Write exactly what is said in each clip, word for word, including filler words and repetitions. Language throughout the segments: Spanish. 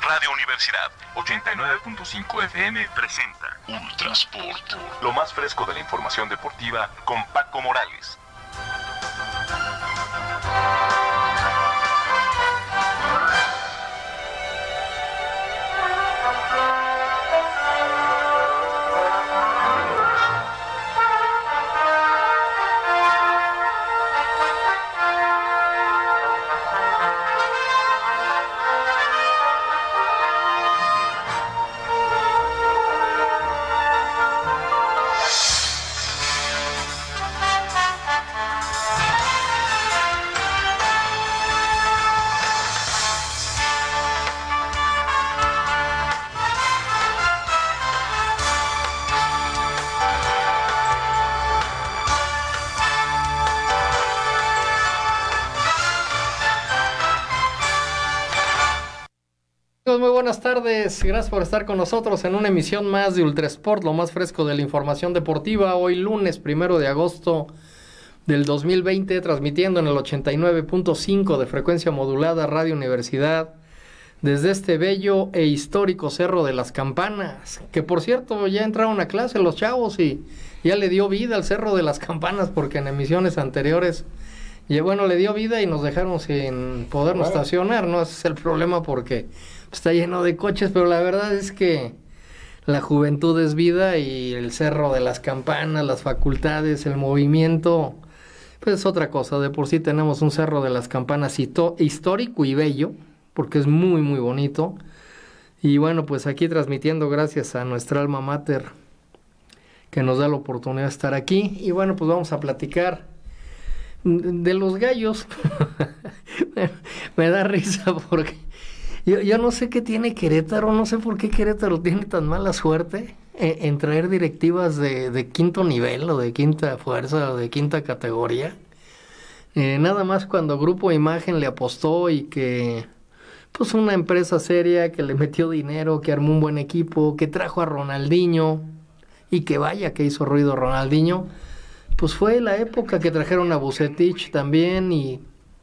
Radio Universidad ochenta y nueve punto cinco F M presenta Ultrasport, lo más fresco de la información deportiva con Paco Morales. Muy buenas tardes, gracias por estar con nosotros en una emisión más de Ultrasport, lo más fresco de la información deportiva. Hoy lunes primero de agosto del dos mil veinte, transmitiendo en el ochenta y nueve punto cinco de frecuencia modulada Radio Universidad, desde este bello e histórico Cerro de las Campanas, que por cierto ya entraron a clase los chavos y ya le dio vida al Cerro de las Campanas, porque en emisiones anteriores, y bueno, le dio vida y nos dejaron sin podernos bueno. estacionar, ¿no? Ese es el problema, porque está lleno de coches, pero la verdad es que la juventud es vida y el Cerro de las Campanas, las facultades, el movimiento, pues es otra cosa. De por sí tenemos un Cerro de las Campanas histórico y bello, porque es muy muy bonito. Y bueno, pues aquí transmitiendo gracias a nuestra alma mater que nos da la oportunidad de estar aquí. Y bueno, pues vamos a platicar de los gallos. Me da risa porque Yo, yo no sé qué tiene Querétaro, no sé por qué Querétaro tiene tan mala suerte en, en traer directivas de, de quinto nivel o de quinta fuerza o de quinta categoría. Eh, nada más cuando Grupo Imagen le apostó y que, pues una empresa seria que le metió dinero, que armó un buen equipo, que trajo a Ronaldinho y que vaya que hizo ruido Ronaldinho, pues fue la época que trajeron a Vucetich también y...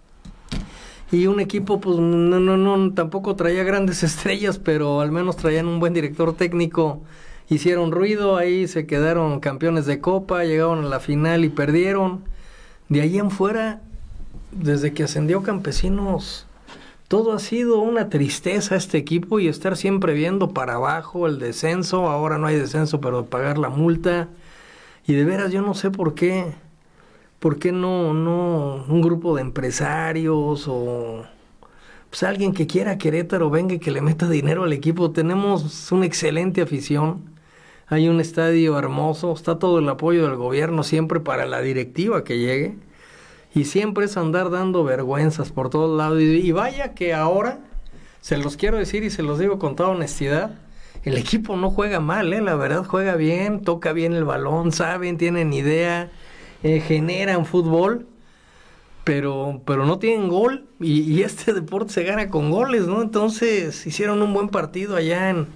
Y un equipo, pues, no, no, no, tampoco traía grandes estrellas, pero al menos traían un buen director técnico. Hicieron ruido, ahí se quedaron campeones de Copa, llegaron a la final y perdieron. De ahí en fuera, desde que ascendió Campesinos, todo ha sido una tristeza este equipo y estar siempre viendo para abajo el descenso. Ahora no hay descenso, pero pagar la multa. Y de veras, yo no sé por qué... ¿Por qué no, no un grupo de empresarios o pues alguien que quiera Querétaro venga y que le meta dinero al equipo? Tenemos una excelente afición, hay un estadio hermoso, está todo el apoyo del gobierno siempre para la directiva que llegue y siempre es andar dando vergüenzas por todos lados. Y, y vaya que ahora, se los quiero decir y se los digo con toda honestidad, el equipo no juega mal, ¿eh? La verdad juega bien, toca bien el balón, saben, tienen idea. Eh, generan fútbol, pero pero no tienen gol, y, y este deporte se gana con goles, ¿no? Entonces hicieron un buen partido allá en,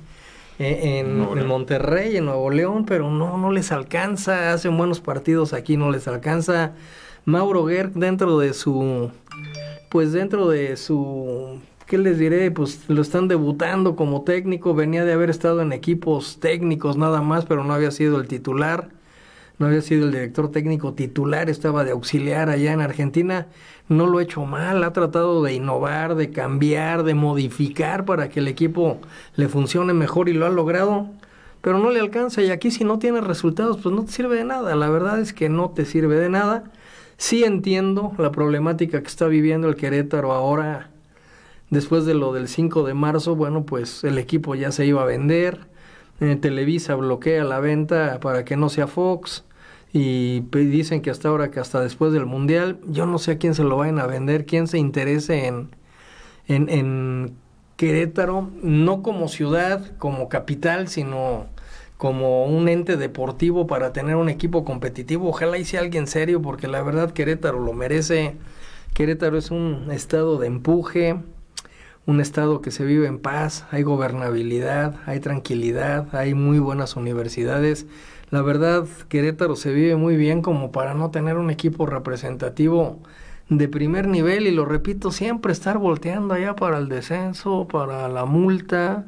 en, en, en Monterrey, en Nuevo León, pero no, no les alcanza, hacen buenos partidos aquí, no les alcanza. Mauro Gerg dentro de su, pues dentro de su, ¿qué les diré? Pues lo están debutando como técnico, venía de haber estado en equipos técnicos nada más, pero no había sido el titular. No había sido el director técnico titular, estaba de auxiliar allá en Argentina. No lo ha hecho mal, ha tratado de innovar, de cambiar, de modificar para que el equipo le funcione mejor y lo ha logrado, pero no le alcanza. Y aquí si no tienes resultados, pues no te sirve de nada. La verdad es que no te sirve de nada. Sí entiendo la problemática que está viviendo el Querétaro ahora, después de lo del cinco de marzo. Bueno, pues el equipo ya se iba a vender. Eh, Televisa bloquea la venta para que no sea Fox. Y dicen que hasta ahora, que hasta después del Mundial, yo no sé a quién se lo vayan a vender, quién se interese en, en, en Querétaro, no como ciudad, como capital, sino como un ente deportivo para tener un equipo competitivo. Ojalá y sea alguien serio, porque la verdad Querétaro lo merece. Querétaro es un estado de empuje, un estado que se vive en paz, hay gobernabilidad, hay tranquilidad, hay muy buenas universidades. La verdad, Querétaro se vive muy bien como para no tener un equipo representativo de primer nivel, y lo repito, siempre estar volteando allá para el descenso, para la multa,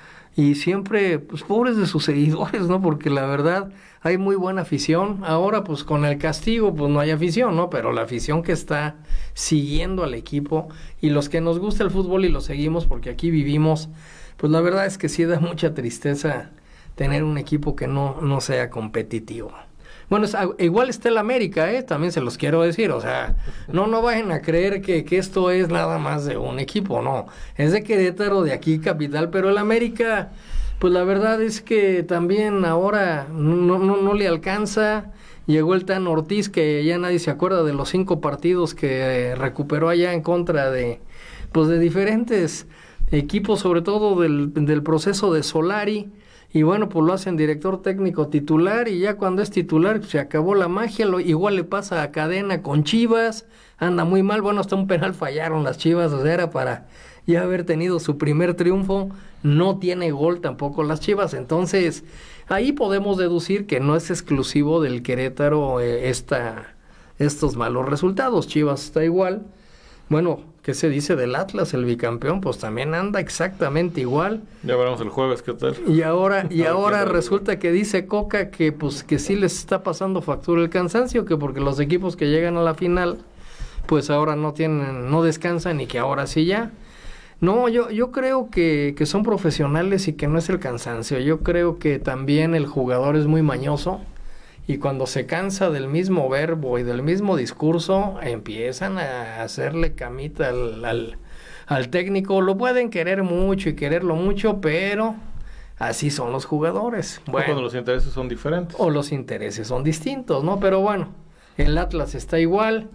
y siempre, pues pobres de sus seguidores, ¿no? Porque la verdad hay muy buena afición. Ahora pues con el castigo pues no hay afición, ¿no? Pero la afición que está siguiendo al equipo, y los que nos gusta el fútbol y lo seguimos porque aquí vivimos, pues la verdad es que sí da mucha tristeza tener un equipo que no, no sea competitivo. Bueno, es, igual está el América, ¿eh? También se los quiero decir, o sea, no, no vayan a creer que, que esto es nada más de un equipo, no, es de Querétaro, de aquí capital, pero el América, pues la verdad es que también ahora no, no, no le alcanza. Llegó el Tan Ortiz, que ya nadie se acuerda de los cinco partidos que recuperó allá en contra de, pues de diferentes equipos, sobre todo del, del proceso de Solari. Y bueno, pues lo hacen director técnico titular, y ya cuando es titular pues se acabó la magia. Lo, igual le pasa a Cadena con Chivas, anda muy mal. Bueno, hasta un penal fallaron las Chivas, o sea, era para ya haber tenido su primer triunfo. No tiene gol tampoco las Chivas, entonces ahí podemos deducir que no es exclusivo del Querétaro eh, esta, estos malos resultados. Chivas está igual. Bueno, ¿qué se dice del Atlas, el bicampeón? Pues también anda exactamente igual. Ya veremos el jueves qué tal. Y ahora, y ahora resulta que dice Coca que pues que sí les está pasando factura el cansancio, que porque los equipos que llegan a la final, pues ahora no tienen, no descansan, y que ahora sí ya. No, yo, yo creo que, que son profesionales y que no es el cansancio. Yo creo que también el jugador es muy mañoso. Y cuando se cansa del mismo verbo y del mismo discurso, empiezan a hacerle camita al, al, al técnico. Lo pueden querer mucho y quererlo mucho, pero así son los jugadores. Bueno, cuando los intereses son diferentes. O los intereses son distintos, ¿no? Pero bueno, el Atlas está igual.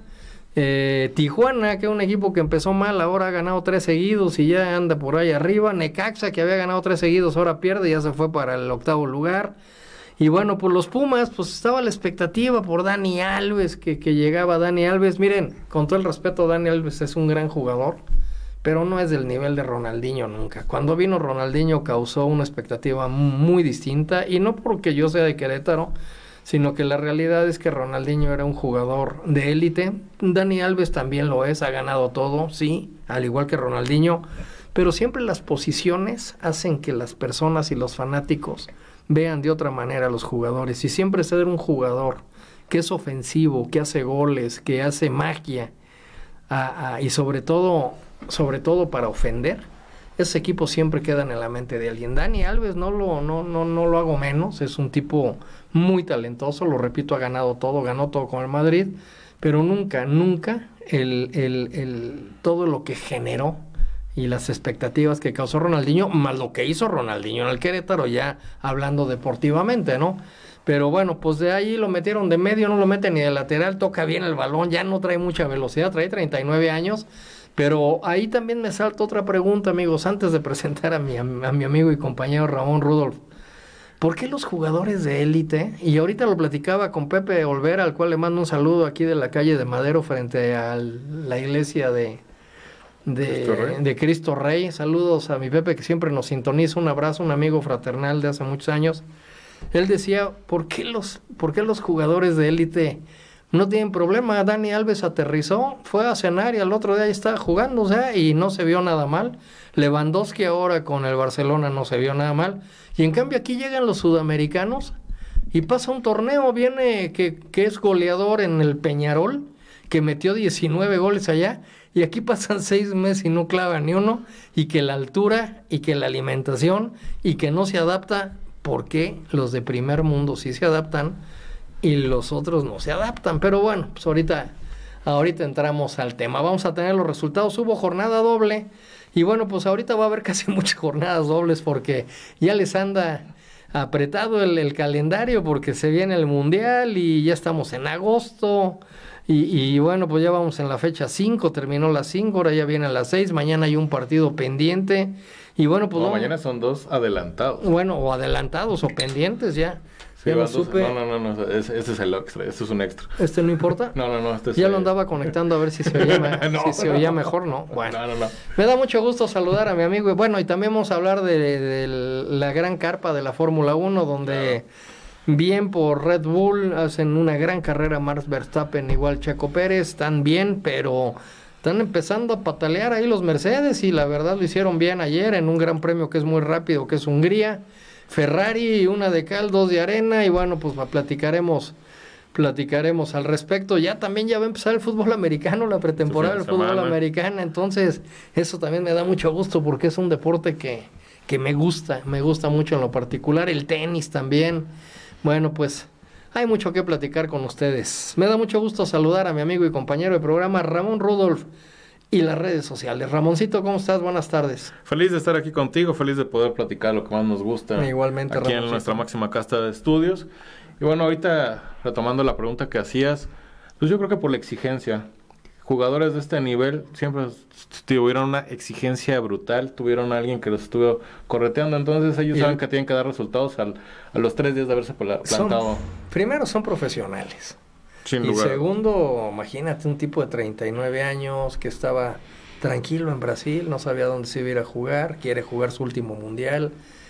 Eh, Tijuana, que es un equipo que empezó mal, ahora ha ganado tres seguidos y ya anda por ahí arriba. Necaxa, que había ganado tres seguidos, ahora pierde y ya se fue para el octavo lugar. Y bueno, pues los Pumas, pues estaba la expectativa por Dani Alves, que, que llegaba Dani Alves. Miren, con todo el respeto, Dani Alves es un gran jugador, pero no es del nivel de Ronaldinho nunca. Cuando vino Ronaldinho causó una expectativa muy distinta, y no porque yo sea de Querétaro, sino que la realidad es que Ronaldinho era un jugador de élite. Dani Alves también lo es, ha ganado todo, sí, al igual que Ronaldinho, pero siempre las posiciones hacen que las personas y los fanáticos vean de otra manera a los jugadores, y siempre ser un jugador que es ofensivo, que hace goles, que hace magia, a, a, y sobre todo, sobre todo para ofender, esos equipos siempre quedan en la mente de alguien. Dani Alves no lo, no, no, no lo hago menos, es un tipo muy talentoso, lo repito, ha ganado todo, ganó todo con el Madrid, pero nunca, nunca el, el, el, todo lo que generó y las expectativas que causó Ronaldinho, más lo que hizo Ronaldinho en el Querétaro, ya hablando deportivamente, ¿no? Pero bueno, pues de ahí lo metieron de medio, no lo meten ni de lateral, toca bien el balón, ya no trae mucha velocidad, trae treinta y nueve años, pero ahí también me salta otra pregunta, amigos, antes de presentar a mi, a mi amigo y compañero Ramón Rudolf. ¿Por qué los jugadores de élite, y ahorita lo platicaba con Pepe Olvera, al cual le mando un saludo aquí de la calle de Madero frente a la iglesia de... De Cristo, de Cristo Rey, saludos a mi Pepe que siempre nos sintoniza, un abrazo, un amigo fraternal de hace muchos años. Él decía, ¿por qué los, por qué los jugadores de élite no tienen problema? Dani Alves aterrizó, fue a cenar y al otro día estaba jugando, o sea, y no se vio nada mal. Lewandowski ahora con el Barcelona no se vio nada mal. Y en cambio aquí llegan los sudamericanos y pasa un torneo, viene que, que es goleador en el Peñarol, que metió diecinueve goles allá, y aquí pasan seis meses y no clavan ni uno, y que la altura, y que la alimentación, y que no se adapta. ¿Por qué los de primer mundo sí se adaptan y los otros no se adaptan? Pero bueno, pues ahorita, ahorita entramos al tema. Vamos a tener los resultados. Hubo jornada doble, y bueno, pues ahorita va a haber casi muchas jornadas dobles, porque ya les anda apretado el, el calendario, porque se viene el Mundial, y ya estamos en agosto. Y, y bueno, pues ya vamos en la fecha cinco, terminó las cinco, ahora ya viene a las seis, mañana hay un partido pendiente, y bueno, pues... No, no, mañana son dos adelantados. Bueno, o adelantados o pendientes ya. Sí, ya no, supe. no, no, no, no, este es el extra, este es un extra. ¿Este no importa? No, no, no, este es... Ya lo andaba conectando a ver si se oía, me... no, si se oía no. mejor, ¿no? Bueno, no, no, no. Me da mucho gusto saludar a mi amigo, bueno, y también vamos a hablar de, de la gran carpa de la Fórmula uno, donde... Claro. Bien por Red Bull, hacen una gran carrera Max Verstappen, igual Checo Pérez, están bien, pero están empezando a patalear ahí los Mercedes y la verdad lo hicieron bien ayer en un gran premio que es muy rápido, que es Hungría. Ferrari, una de cal, dos de arena y bueno, pues platicaremos platicaremos al respecto. Ya también ya va a empezar el fútbol americano, la pretemporada del fútbol americano, entonces eso también me da mucho gusto porque es un deporte que, que me gusta, me gusta mucho en lo particular, el tenis también. Bueno, pues hay mucho que platicar con ustedes. Me da mucho gusto saludar a mi amigo y compañero de programa, Ramón Rudolph, y las redes sociales. Ramoncito, ¿cómo estás? Buenas tardes. Feliz de estar aquí contigo, feliz de poder platicar lo que más nos gusta. Igualmente, aquí Ramoncito. En nuestra máxima casa de estudios. Y bueno, ahorita retomando la pregunta que hacías, pues yo creo que por la exigencia. Jugadores de este nivel siempre tuvieron una exigencia brutal, tuvieron a alguien que los estuvo correteando, entonces ellos y saben que tienen que dar resultados al, a los tres días de haberse plantado. Son, primero, son profesionales. Sin y lugar. segundo, imagínate un tipo de treinta y nueve años que estaba tranquilo en Brasil, no sabía dónde se iba a ir a jugar, quiere jugar su último mundial,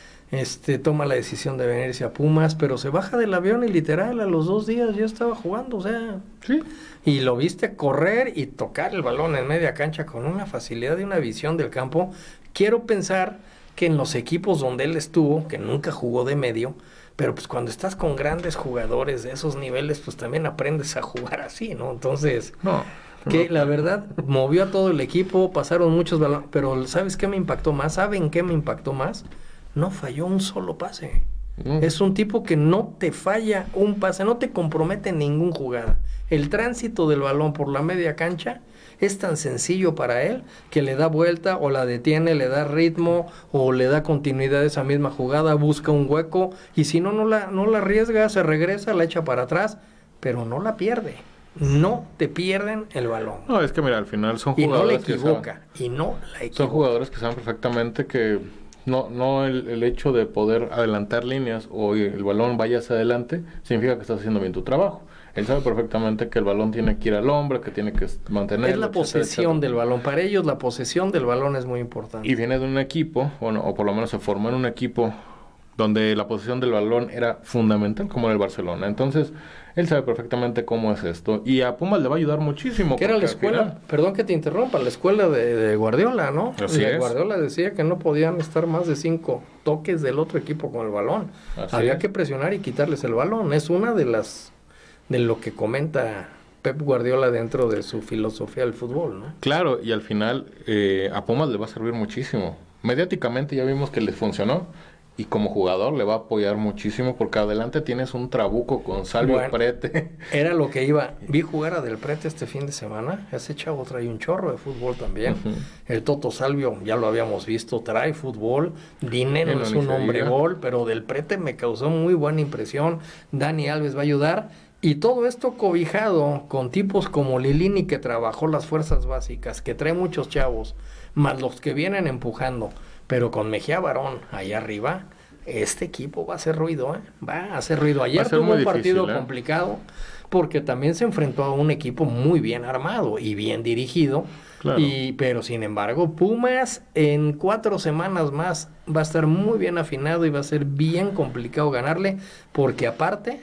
este toma la decisión de venirse a Pumas, pero se baja del avión y literal a los dos días ya estaba jugando, o sea, sí. Y lo viste correr y tocar el balón en media cancha con una facilidad y una visión del campo. Quiero pensar que en los equipos donde él estuvo, que nunca jugó de medio, pero pues cuando estás con grandes jugadores de esos niveles, pues también aprendes a jugar así, ¿no? Entonces, no, que no. la verdad movió a todo el equipo, pasaron muchos balones, pero ¿sabes qué me impactó más? ¿Saben qué me impactó más? No falló un solo pase. Mm. Es un tipo que no te falla un pase, no te compromete en ninguna jugada. El tránsito del balón por la media cancha es tan sencillo para él que le da vuelta o la detiene, le da ritmo o le da continuidad a esa misma jugada, busca un hueco y si no, no la, no la arriesga, se regresa, la echa para atrás, pero no la pierde. No te pierden el balón. No, es que mira, al final son y jugadores no le equivoca, que saben, y no la equivoca. Son jugadores que saben perfectamente que no no el, el hecho de poder adelantar líneas o el balón vaya hacia adelante significa que estás haciendo bien tu trabajo. Él sabe perfectamente que el balón tiene que ir al hombre, que tiene que mantenerlo. Es la posesión del balón. Para ellos la posesión del balón es muy importante. Y viene de un equipo, bueno, o por lo menos se formó en un equipo donde la posesión del balón era fundamental, como en el Barcelona. Entonces, él sabe perfectamente cómo es esto. Y a Pumas le va a ayudar muchísimo. Que era la escuela, final... perdón que te interrumpa, la escuela de, de Guardiola, ¿no? Así y es. Guardiola decía que no podían estar más de cinco toques del otro equipo con el balón. Así Había es. que presionar y quitarles el balón. Es una de las... de lo que comenta Pep Guardiola dentro de su filosofía del fútbol, ¿no? Claro, y al final eh, a Pumas le va a servir muchísimo. Mediáticamente ya vimos que les funcionó y como jugador le va a apoyar muchísimo porque adelante tienes un trabuco con Salvio bueno, Prete. Era lo que iba. Vi jugar a Del Prete este fin de semana. Ese chavo trae un chorro de fútbol también. Uh-huh. El Toto Salvio, ya lo habíamos visto, trae fútbol. Dinero es un hombre gol, pero Del Prete me causó muy buena impresión. Dani Alves va a ayudar. Y todo esto cobijado con tipos como Lilini, que trabajó las fuerzas básicas, que trae muchos chavos, más los que vienen empujando, pero con Mejía Barón allá arriba, este equipo va a hacer ruido, ¿eh? Va a hacer ruido. Ayer tuvo un partido difícil, ¿eh? complicado, porque también se enfrentó a un equipo muy bien armado y bien dirigido, claro. y pero sin embargo, Pumas en cuatro semanas más va a estar muy bien afinado y va a ser bien complicado ganarle, porque aparte...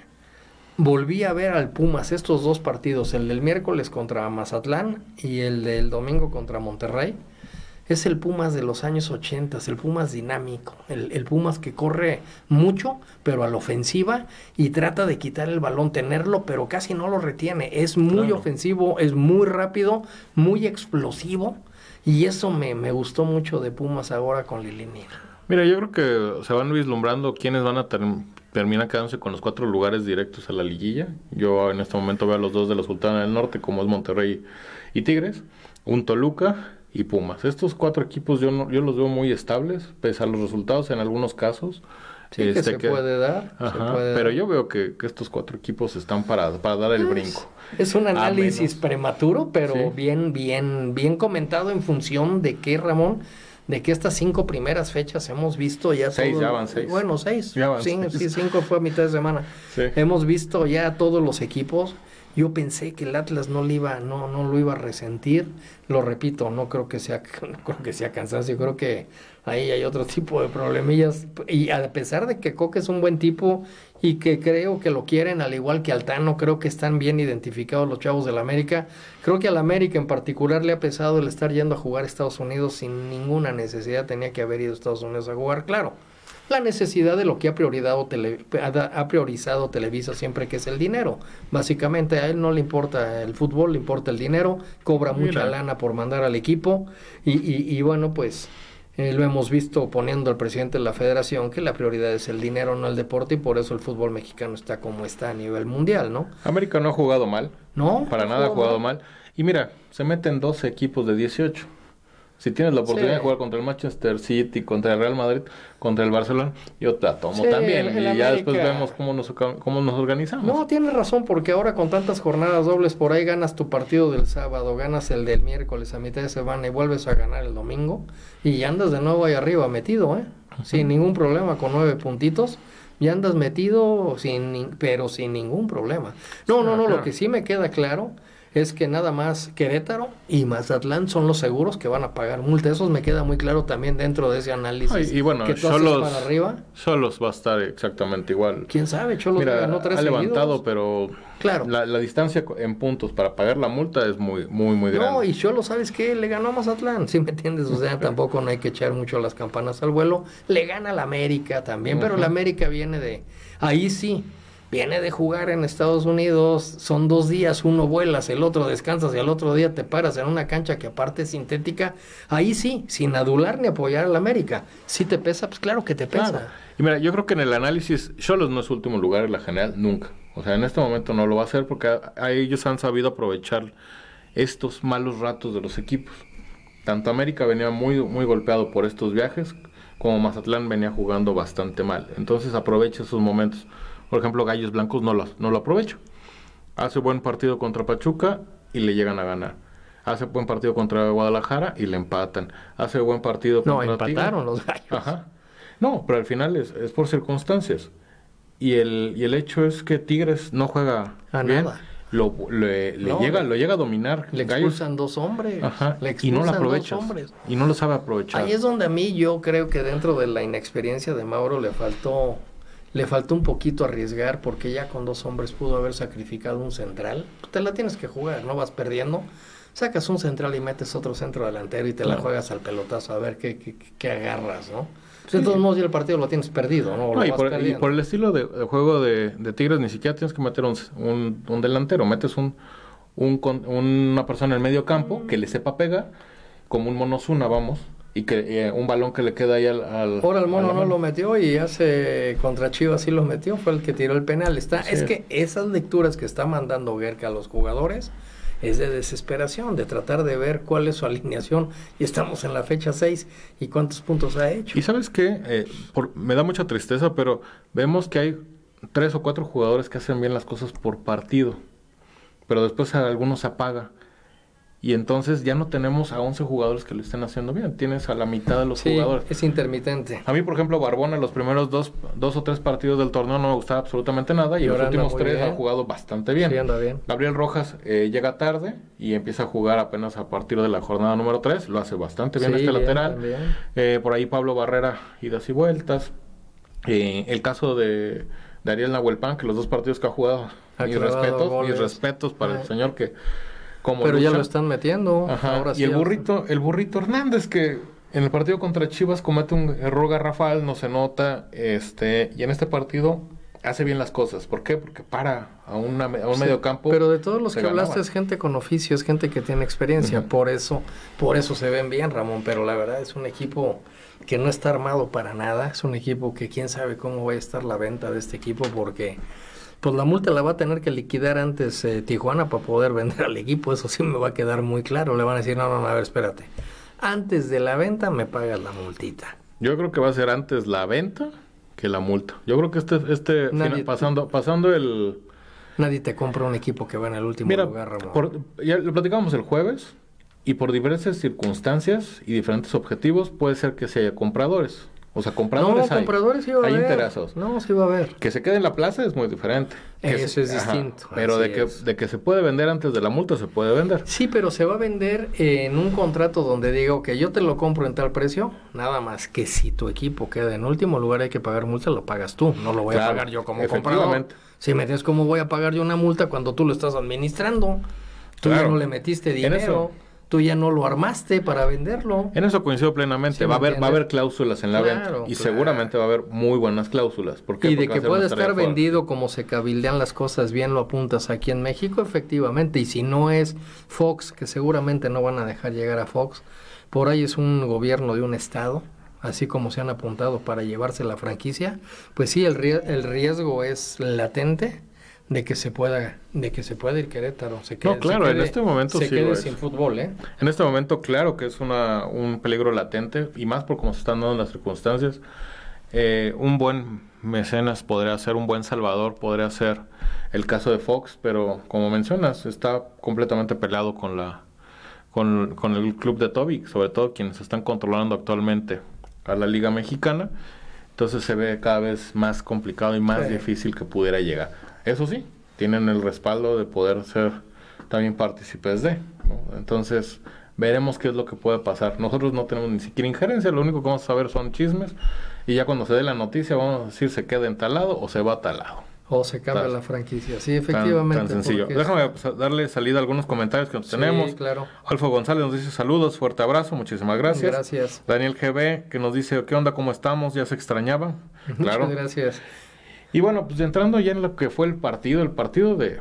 Volví a ver al Pumas estos dos partidos, el del miércoles contra Mazatlán y el del domingo contra Monterrey. Es el Pumas de los años ochenta, el Pumas dinámico, el, el Pumas que corre mucho, pero a la ofensiva y trata de quitar el balón, tenerlo, pero casi no lo retiene. Es muy claro. ofensivo, es muy rápido, muy explosivo y eso me, me gustó mucho de Pumas ahora con Lilini. Mira, yo creo que se van vislumbrando quiénes van a terminar. Termina quedándose con los cuatro lugares directos a la liguilla. Yo en este momento veo a los dos de la Sultana del Norte, como es Monterrey y Tigres, un Toluca y Pumas. Estos cuatro equipos yo no, yo los veo muy estables, pese a los resultados en algunos casos. Sí, este, que se que, puede dar. Ajá, se puede pero dar. yo veo que, que estos cuatro equipos están para, para dar el es, brinco. Es un análisis prematuro, pero ¿sí? bien, bien, bien comentado en función de que, Ramón, de que estas cinco primeras fechas hemos visto ya seis, todo, ya van seis. Bueno, seis. Ya van sí, seis. sí, cinco fue a mitad de semana. Sí. Hemos visto ya todos los equipos Yo pensé que el Atlas no lo iba, no, no lo iba a resentir. Lo repito, no creo que sea, no creo que sea cansancio, creo que ahí hay otro tipo de problemillas. Y a pesar de que Coque es un buen tipo y que creo que lo quieren, al igual que Altano, creo que están bien identificados los chavos del América. Creo que al América en particular le ha pesado el estar yendo a jugar a Estados Unidos sin ninguna necesidad. Tenía que haber ido a Estados Unidos a jugar, claro. La necesidad de lo que ha priorizado, tele, ha priorizado Televisa siempre, que es el dinero. Básicamente a él no le importa el fútbol, le importa el dinero, cobra Mira. mucha lana por mandar al equipo y, y, y bueno, pues eh, lo hemos visto poniendo al presidente de la federación que la prioridad es el dinero, no el deporte, y por eso el fútbol mexicano está como está a nivel mundial, ¿no? América no ha jugado mal, no, para nada ha jugado mal. mal. Y mira, se meten doce equipos de dieciocho. Si tienes la oportunidad sí. de jugar contra el Manchester City, contra el Real Madrid, contra el Barcelona, yo te la tomo sí, también. El, el y América... ya después vemos cómo nos, cómo nos organizamos. No, tienes razón, porque ahora con tantas jornadas dobles por ahí ganas tu partido del sábado, ganas el del miércoles a mitad de semana y vuelves a ganar el domingo. Y andas de nuevo ahí arriba metido, ¿eh? Uh-huh. Sin ningún problema, con nueve puntitos. Y andas metido, sin pero sin ningún problema. No, no, no, lo que sí me queda claro es que nada más Querétaro y Mazatlán son los seguros que van a pagar multa. Eso me queda muy claro también dentro de ese análisis. Ay, y bueno, que tú Xolos, para arriba. Xolos va a estar exactamente igual. ¿Quién sabe? Xolos Mira, ganó tres ha levantado, seguidos. pero claro. la, la distancia en puntos para pagar la multa es muy, muy, muy grande. No, y Xolos, ¿sabes qué? Le ganó a Mazatlán, ¿sí me entiendes? O sea, tampoco no hay que echar mucho las campanas al vuelo. Le gana a la América también, uh-huh. pero la América viene de... Ahí sí... Viene de jugar en Estados Unidos, son dos días, uno vuelas, el otro descansas y al otro día te paras en una cancha que aparte es sintética. Ahí sí, sin adular ni apoyar a la América. Si te pesa, pues claro que te pesa. Claro. Y mira, yo creo que en el análisis, Xolos no es último lugar en la general, nunca. O sea, en este momento no lo va a hacer porque a, a ellos han sabido aprovechar estos malos ratos de los equipos. Tanto América venía muy, muy golpeado por estos viajes, como Mazatlán venía jugando bastante mal. Entonces aprovecha esos momentos. Por ejemplo, Gallos Blancos no lo, no lo aprovecha. Hace buen partido contra Pachuca y le llegan a ganar. Hace buen partido contra Guadalajara y le empatan. Hace buen partido contra No, empataron Tigres. Los Gallos. Ajá. No, pero al final es, es por circunstancias. Y el, y el hecho es que Tigres no juega a bien. Nada. Lo, le, le no, llega, le, lo llega a dominar. Le expulsan dos hombres. Ajá. Le y no lo aprovecha. Y no lo sabe aprovechar. Ahí es donde a mí yo creo que dentro de la inexperiencia de Mauro le faltó... Le faltó un poquito arriesgar porque ya con dos hombres pudo haber sacrificado un central. Te la tienes que jugar, no vas perdiendo. Sacas un central y metes otro centro delantero y te claro. la juegas al pelotazo a ver qué, qué, qué agarras, ¿no? Sí. De todos modos ya el partido lo tienes perdido, ¿no? no lo y, vas por, y por el estilo de, de juego de, de Tigres ni siquiera tienes que meter un, un, un delantero. Metes un, un, una persona en el medio campo que le sepa pegar, como un Monozuna, vamos. Y que eh, un balón que le queda ahí al... al Ahora el Mono no lo metió y hace contra Chivas sí lo metió, fue el que tiró el penal. Está, sí. Es que esas lecturas que está mandando Guerca a los jugadores es de desesperación, de tratar de ver cuál es su alineación. Y estamos en la fecha seis y cuántos puntos ha hecho. Y ¿sabes qué? Eh, por, me da mucha tristeza, pero vemos que hay tres o cuatro jugadores que hacen bien las cosas por partido. Pero después a algunos se apaga. Y entonces ya no tenemos a once jugadores que lo estén haciendo bien. Tienes a la mitad de los sí, jugadores. Es intermitente. A mí, por ejemplo, Barbona, los primeros dos, dos o tres partidos del torneo no me gustaba absolutamente nada. Y, y los últimos tres bien. ha jugado bastante bien. Sí, anda bien. Gabriel Rojas eh, llega tarde y empieza a jugar apenas a partir de la jornada número tres. Lo hace bastante bien sí, este bien, lateral. Eh, por ahí Pablo Barrera, idas y vueltas. Eh, el caso de, de Ariel Nahuelpan, que los dos partidos que ha jugado, ha mis respetos, goles. mis respetos para ah. el señor que... Como pero lucha. Ya lo están metiendo. Ajá. Ahora y sí el burrito, el burrito Hernández, que en el partido contra Chivas comete un error garrafal, no se nota, este, y en este partido hace bien las cosas. ¿Por qué? Porque para a, una, a un sí, medio campo. Pero de todos los que ganaba. hablaste es gente con oficio, es gente que tiene experiencia, uh-huh. por eso, por eso se ven bien, Ramón. Pero la verdad es un equipo que no está armado para nada, es un equipo que quién sabe cómo va a estar la venta de este equipo porque pues la multa la va a tener que liquidar antes eh, Tijuana para poder vender al equipo, eso sí me va a quedar muy claro. Le van a decir, no, no, no, a ver, espérate. Antes de la venta me pagas la multita. Yo creo que va a ser antes la venta que la multa. Yo creo que este, este Nadie, final, pasando, pasando el... Nadie te compra un equipo que va en el último Mira, lugar, Ramón. Por, ya lo platicamos el jueves, y por diversas circunstancias y diferentes objetivos puede ser que se haya compradores. O sea, compradores no, hay. compradores sí va a hay haber. interesados. No, sí va a haber. Que se quede en la plaza es muy diferente. Que Eso se, es ajá, distinto. pero de que, es. de que se puede vender antes de la multa, se puede vender. Sí, pero se va a vender en un contrato donde diga, que yo te lo compro en tal precio, nada más que si tu equipo queda en último lugar hay que pagar multa, lo pagas tú, no lo voy claro, a pagar yo como comprador. Si me dices, ¿cómo voy a pagar yo una multa cuando tú lo estás administrando? Tú claro. ya no le metiste dinero. Tú ya no lo armaste para venderlo. En eso coincido plenamente. Sí, va a haber va a haber cláusulas en la claro, venta. Y claro. seguramente va a haber muy buenas cláusulas. ¿Por qué? Y de Porque que puede estar vendido como se cabildean las cosas, bien lo apuntas aquí en México, efectivamente. Y si no es Fox, que seguramente no van a dejar llegar a Fox, por ahí es un gobierno de un estado, así como se han apuntado para llevarse la franquicia, pues sí, el, ries- el riesgo es latente de que se pueda de que se pueda ir Querétaro, se quede, no, claro, se quede, en este momento se sí quede sin fútbol, ¿eh? En este momento, claro que es una un peligro latente, y más por cómo se están dando las circunstancias. Eh, un buen mecenas podría ser, un buen salvador podría ser el caso de Fox, pero como mencionas, está completamente peleado con la con, con el club de Toby, sobre todo quienes están controlando actualmente a la Liga Mexicana. Entonces se ve cada vez más complicado y más sí. difícil que pudiera llegar. Eso sí, tienen el respaldo de poder ser también partícipes de, ¿no? Entonces, veremos qué es lo que puede pasar. Nosotros no tenemos ni siquiera injerencia, lo único que vamos a saber son chismes, y ya cuando se dé la noticia vamos a decir se queda en tal lado o se va a tal lado. O se cambia ¿sabes? La franquicia, sí, efectivamente. Tan, tan sencillo. Déjame es... darle salida a algunos comentarios que nos sí, tenemos. Claro. Alfo González nos dice saludos, fuerte abrazo, muchísimas gracias. Gracias. Daniel G B que nos dice, ¿qué onda, cómo estamos? Ya se extrañaba. Claro. Muchas gracias. Y bueno, pues entrando ya en lo que fue el partido, el partido de,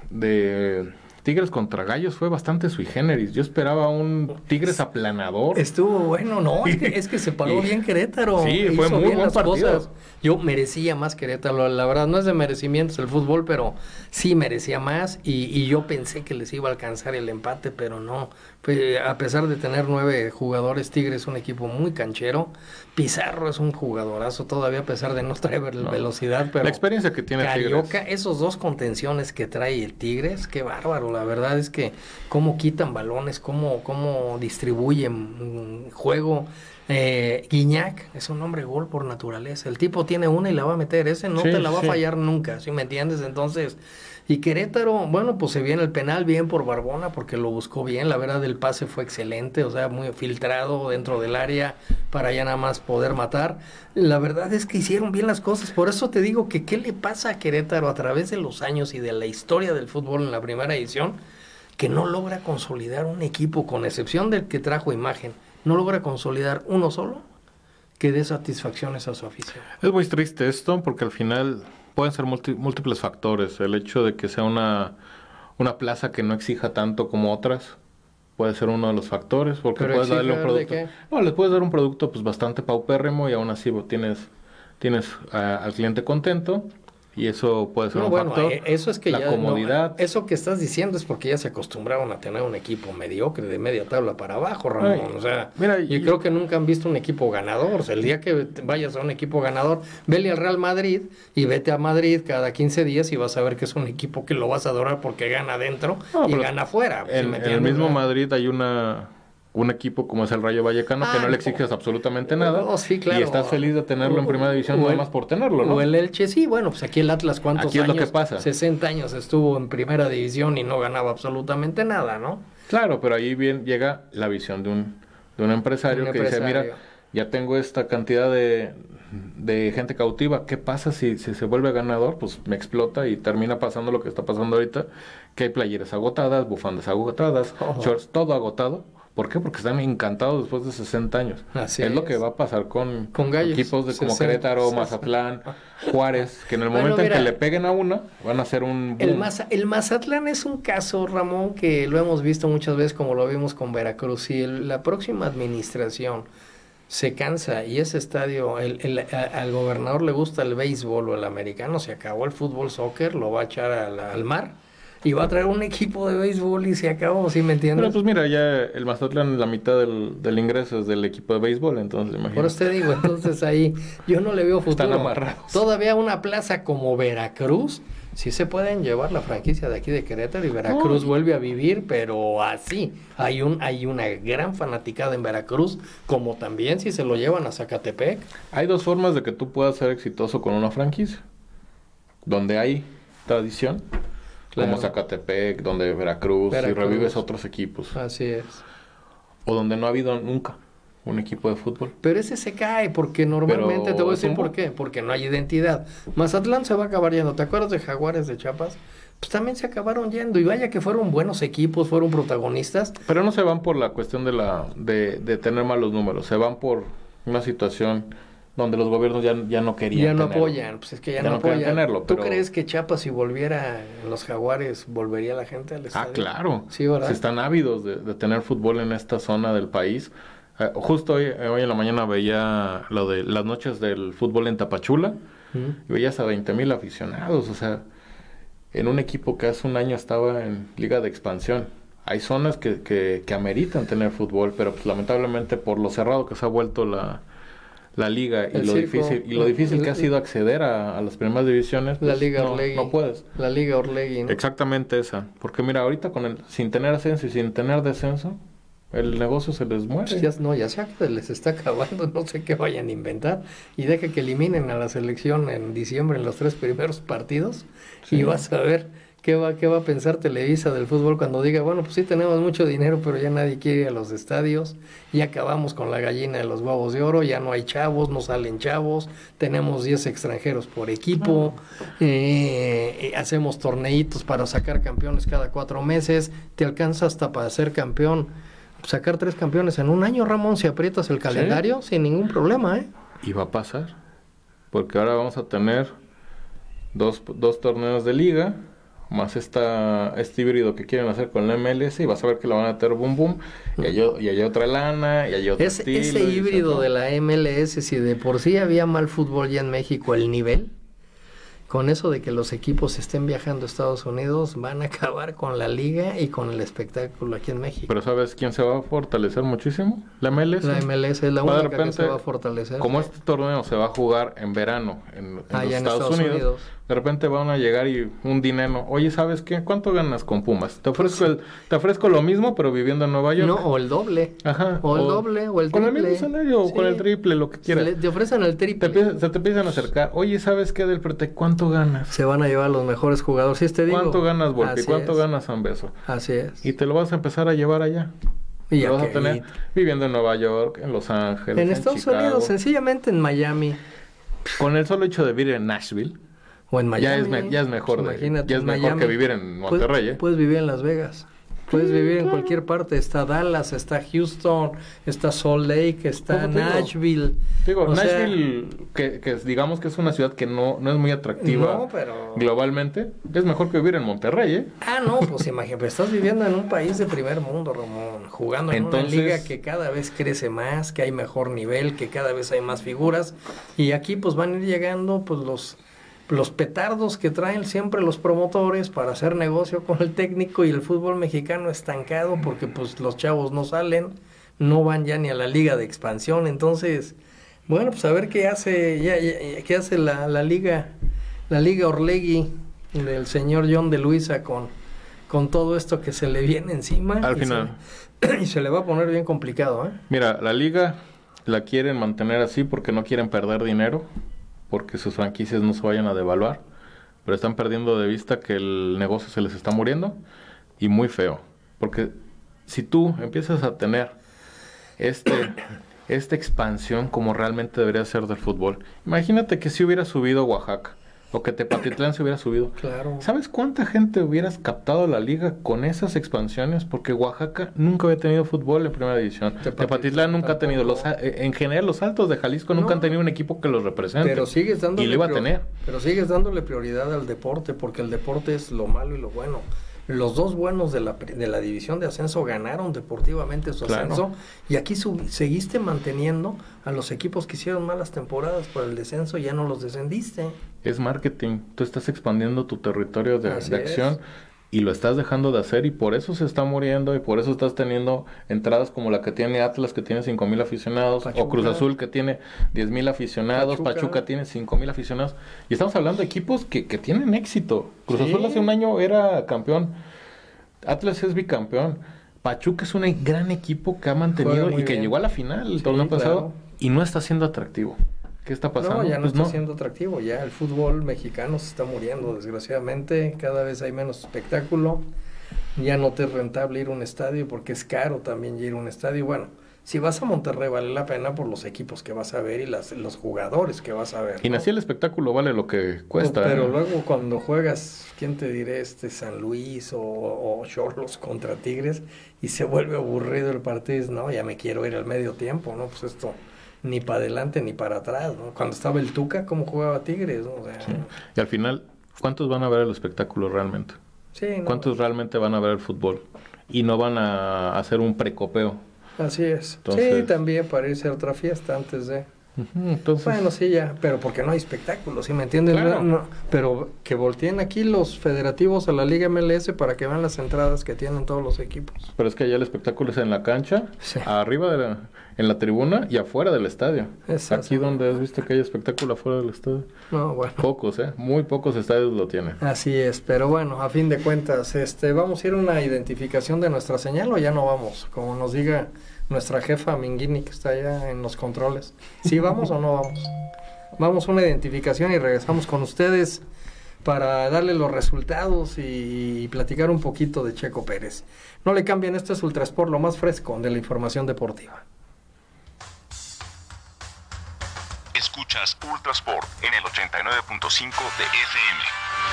de Tigres contra Gallos fue bastante sui generis. Yo esperaba un Tigres aplanador. Estuvo bueno, no, es que, es que se paró y, bien Querétaro. Sí, fue muy buen partido. Cosas. Yo merecía más Querétaro, la verdad, no es de merecimientos el fútbol, pero sí merecía más y, y yo pensé que les iba a alcanzar el empate, pero no. Pues, a pesar de tener nueve jugadores, Tigres es un equipo muy canchero. Pizarro es un jugadorazo todavía, a pesar de no traer no. velocidad, pero la experiencia que tiene Carioca, Tigres. Esos dos contenciones que trae el Tigres, qué bárbaro, la verdad es que cómo quitan balones, cómo, cómo distribuyen juego. Eh, Guiñac es un hombre gol por naturaleza, el tipo tiene una y la va a meter, ese no sí, te la va sí. a fallar nunca, ¿sí me entiendes? Entonces, y Querétaro, bueno, pues se viene el penal bien por Barbona porque lo buscó bien, la verdad el pase fue excelente, o sea, muy filtrado dentro del área para ya nada más poder matar. La verdad es que hicieron bien las cosas, por eso te digo que qué le pasa a Querétaro a través de los años y de la historia del fútbol en la primera edición, que no logra consolidar un equipo, con excepción del que trajo Imagen, no logra consolidar uno solo que dé satisfacciones a su afición. Es muy triste esto porque al final pueden ser multi, múltiples factores. El hecho de que sea una, una plaza que no exija tanto como otras puede ser uno de los factores, porque puedes darle un producto. No, le puedes dar un producto pues bastante paupérrimo y aún así pues, tienes tienes uh, al cliente contento. Y eso puede ser no, un bueno, factor. Eso es que la ya, comodidad. No, eso que estás diciendo es porque ya se acostumbraron a tener un equipo mediocre de media tabla para abajo, Ramón. Ay, o sea, mira, yo y, creo que nunca han visto un equipo ganador. O sea, el día que vayas a un equipo ganador, vele al Real Madrid y vete a Madrid cada quince días y vas a ver que es un equipo que lo vas a adorar porque gana adentro no, y gana afuera. En, en el mismo Madrid hay una... un equipo como es el Rayo Vallecano, ah, que no le exiges no. absolutamente nada. Oh, sí, claro. Y estás feliz de tenerlo o, en primera división nada más por tenerlo, ¿no? O el Elche, sí, bueno, pues aquí el Atlas, ¿cuántos aquí es años? Lo que pasa. sesenta años estuvo en primera división y no ganaba absolutamente nada, ¿no? Claro, pero ahí bien llega la visión de un, de un empresario un que empresario. dice, mira, ya tengo esta cantidad de, de gente cautiva, ¿qué pasa si, si se vuelve ganador? Pues me explota y termina pasando lo que está pasando ahorita, que hay playeras agotadas, bufandas agotadas, oh. shorts, todo agotado. ¿Por qué? Porque están encantados después de sesenta años. Así es, es lo que va a pasar con, con gallos, equipos de como sesenta, Querétaro, sesenta. Mazatlán, Juárez, que en el bueno, momento mira, en que le peguen a una, van a hacer un boom. El, Maza, el Mazatlán es un caso, Ramón, que lo hemos visto muchas veces como lo vimos con Veracruz. Si el, la próxima administración se cansa y ese estadio, el, el, a, al gobernador le gusta el béisbol o el americano, se acabó el fútbol, soccer, lo va a echar al, al mar. Y va a traer un equipo de béisbol y se acabó, ¿sí me entiendes? Pero pues mira, ya el Mazatlán, la mitad del, del ingreso es del equipo de béisbol, entonces imagínate. Por eso te digo, entonces ahí yo no le veo futuro. Están amarrados. Todavía una plaza como Veracruz sí se pueden llevar la franquicia de aquí de Querétaro y Veracruz no. vuelve a vivir, pero así. Hay un hay una gran fanaticada en Veracruz, como también si se lo llevan a Zacatepec. Hay dos formas de que tú puedas ser exitoso con una franquicia. Donde hay tradición, claro. como Zacatepec, donde Veracruz, Veracruz, y revives otros equipos. Así es. O donde no ha habido nunca un equipo de fútbol. Pero ese se cae, porque normalmente, Pero, te voy a decir ¿cómo? por qué, porque no hay identidad. Mazatlán se va a acabar yendo, ¿te acuerdas de Jaguares de Chiapas? Pues también se acabaron yendo, y vaya que fueron buenos equipos, fueron protagonistas. Pero no se van por la cuestión de la de, de tener malos números, se van por una situación donde los gobiernos ya, ya no querían Ya no tenerlo. apoyan, pues es que ya, ya no, no apoyan. Tenerlo, ¿Tú pero... crees que Chiapas, si volviera en los Jaguares, volvería la gente al estadio? Ah, claro. Sí, ¿verdad? Se están ávidos de, de tener fútbol en esta zona del país. Uh, justo hoy, hoy en la mañana veía lo de las noches del fútbol en Tapachula, ¿Mm? y veías a veinte mil aficionados, o sea, en un equipo que hace un año estaba en Liga de Expansión. Hay zonas que, que, que ameritan tener fútbol, pero pues lamentablemente por lo cerrado que se ha vuelto la... la liga y lo, circo, difícil, y lo difícil el, que ha sido acceder a, a las primeras divisiones, pues la Liga no, Orlegui, no puedes. La Liga Orlegui, ¿no? Exactamente esa. Porque mira, ahorita con el sin tener ascenso y sin tener descenso, el negocio se les muere. Ya, no, ya se les está acabando, no sé qué vayan a inventar. Y deja que eliminen a la selección en diciembre en los tres primeros partidos, sí. y vas a ver qué va, qué va a pensar Televisa del fútbol cuando diga, bueno, pues sí tenemos mucho dinero, pero ya nadie quiere ir a los estadios, ya acabamos con la gallina de los huevos de oro, ya no hay chavos, no salen chavos, tenemos diez extranjeros por equipo, eh, hacemos torneitos para sacar campeones cada cuatro meses, te alcanza hasta para ser campeón, sacar tres campeones en un año, Ramón, si aprietas el calendario, ¿sí? Sin ningún problema, ¿eh? Y va a pasar, porque ahora vamos a tener dos, dos torneos de liga, más esta, este híbrido que quieren hacer con la M L S, y vas a ver que la van a meter boom boom, y hay, y hay otra lana, y hay otro es, estilo. Ese híbrido de la M L S, si de por sí había mal fútbol ya en México, el nivel, con eso de que los equipos estén viajando a Estados Unidos, van a acabar con la liga y con el espectáculo aquí en México. Pero ¿sabes quién se va a fortalecer muchísimo? La M L S. La M L S es la única repente, que se va a fortalecer. Como este torneo se va a jugar en verano en, en ah, los en Estados, Estados Unidos, Unidos, de repente van a llegar y un dinero, oye, ¿sabes qué? ¿Cuánto ganas con Pumas? Te ofrezco, el, te ofrezco lo mismo, pero viviendo en Nueva York. No, o el doble. Ajá. O el o, doble, o el con triple. Con el mismo salario, sí. o con el triple, lo que quieras. Se le, te ofrecen el triple. Te, se te empiezan a acercar, oye, ¿sabes qué? Del prete, ¿cuánto ganas? Se van a llevar los mejores jugadores, sí te digo. ¿Cuánto ganas, Volpi? ¿Cuánto es. ganas, Zambeso? Así es. Y te lo vas a empezar a llevar allá. Y lo vas okay. a tener viviendo en Nueva York, en Los Ángeles, en, en Estados Chicago. Unidos, sencillamente en Miami. Con el solo hecho de vivir en Nashville. O en Miami. Ya es, me, ya es mejor, pues de, ya es mejor Miami, que vivir en Monterrey, puedes, ¿eh? Puedes vivir en Las Vegas. Puedes sí, vivir claro. en cualquier parte. Está Dallas, está Houston, está Salt Lake, está Nashville. Digo, o Nashville, sea, que, que digamos que es una ciudad que no, no es muy atractiva no, pero... globalmente, es mejor que vivir en Monterrey, ¿eh? Ah, no, pues imagínate, estás viviendo en un país de primer mundo, Ramón, jugando en Entonces, una liga que cada vez crece más, que hay mejor nivel, que cada vez hay más figuras, y aquí pues van a ir llegando pues los... los petardos que traen siempre los promotores para hacer negocio con el técnico, y el fútbol mexicano estancado porque pues los chavos no salen, no van ya ni a la liga de expansión. Entonces, bueno, pues a ver qué hace ya, ya qué hace la, la liga la liga Orlegui del señor John de Luisa con, con todo esto que se le viene encima. Al y final. Se, y se le va a poner bien complicado, ¿eh? Mira, la liga la quieren mantener así porque no quieren perder dinero, porque sus franquicias no se vayan a devaluar, pero están perdiendo de vista que el negocio se les está muriendo, y muy feo, porque si tú empiezas a tener este esta expansión como realmente debería ser del fútbol, imagínate que si hubiera subido Oaxaca, o que Tepatitlán se hubiera subido. Claro. ¿Sabes cuánta gente hubieras captado la liga con esas expansiones? Porque Oaxaca nunca había tenido fútbol en primera división. Tepatitlán, Tepatitlán nunca tampoco. ha tenido. Los, en general, los Altos de Jalisco no, nunca han tenido un equipo que los represente. Pero sigues dándole y lo iba a tener. Pero sigues dándole prioridad al deporte, porque el deporte es lo malo y lo bueno. Los dos buenos de la, de la división de ascenso ganaron deportivamente su claro. ascenso, y aquí sub, seguiste manteniendo a los equipos que hicieron malas temporadas por el descenso, ya no los descendiste. Es marketing, tú estás expandiendo tu territorio de, de acción, y lo estás dejando de hacer y por eso se está muriendo y por eso estás teniendo entradas como la que tiene Atlas, que tiene cinco mil aficionados, Pachuca, o Cruz Azul, que tiene diez mil aficionados, Pachuca. Pachuca tiene cinco mil aficionados, y estamos hablando de equipos que, que tienen éxito. Cruz sí. Azul hace un año era campeón, Atlas es bicampeón, Pachuca es un gran equipo que ha mantenido y que bien. Llegó a la final el sí, torneo pasado, claro. Y no está siendo atractivo. ¿Qué está pasando? No, ya no pues está no. siendo atractivo, ya el fútbol mexicano se está muriendo, desgraciadamente, cada vez hay menos espectáculo, ya no te es rentable ir a un estadio porque es caro también ir a un estadio. Bueno, si vas a Monterrey vale la pena por los equipos que vas a ver y las, los jugadores que vas a ver, ¿no? Y así el espectáculo vale lo que cuesta. Pues, pero ¿eh? luego cuando juegas, ¿quién te diré? Este San Luis o, o Xolos contra Tigres y se vuelve aburrido el partido, dices, no, ya me quiero ir al medio tiempo, ¿no? Pues esto... ni para adelante ni para atrás, ¿no? Cuando estaba el Tuca, ¿cómo jugaba Tigres? ¿no? O sea, sí. Y al final, ¿cuántos van a ver el espectáculo realmente? Sí, no. ¿Cuántos realmente van a ver el fútbol? Y no van a hacer un precopeo. Así es. Entonces... sí, también para irse a otra fiesta antes de... Uh-huh, entonces... Bueno, sí, ya, pero porque no hay espectáculo, ¿sí me entiendes? Claro. No, pero que volteen aquí los federativos a la Liga M L S para que vean las entradas que tienen todos los equipos. Pero es que allá el espectáculo es en la cancha, sí. arriba de la, en la tribuna y afuera del estadio. Exacto. Aquí donde has visto que hay espectáculo afuera del estadio. No, bueno. Pocos, ¿eh? Muy pocos estadios lo tienen. Así es, pero bueno, a fin de cuentas, este, ¿vamos a ir a una identificación de nuestra señal o ya no vamos? Como nos diga nuestra jefa Minguini, que está allá en los controles. ¿Sí vamos o no vamos? Vamos a una identificación y regresamos con ustedes para darle los resultados y, y platicar un poquito de Checo Pérez. No le cambien, esto es Ultrasport, lo más fresco de la información deportiva. Escuchas Ultrasport en el ochenta y nueve punto cinco de F M.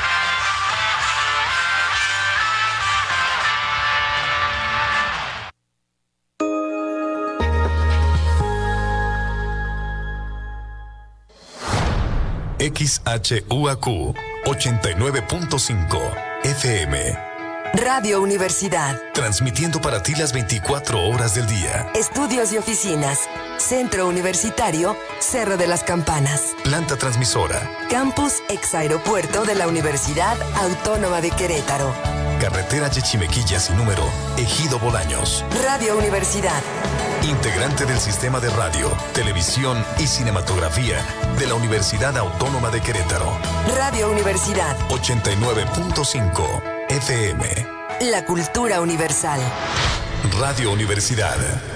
X H U A Q ochenta y nueve punto cinco F M. Radio Universidad. Transmitiendo para ti las veinticuatro horas del día. Estudios y oficinas. Centro Universitario Cerro de las Campanas. Planta transmisora. Campus ex aeropuerto de la Universidad Autónoma de Querétaro. Carretera Yechimequilla sin número, Ejido Bolaños. Radio Universidad. Integrante del sistema de radio, televisión y cinematografía de la Universidad Autónoma de Querétaro. Radio Universidad. ochenta y nueve punto cinco F M. La cultura universal. Radio Universidad.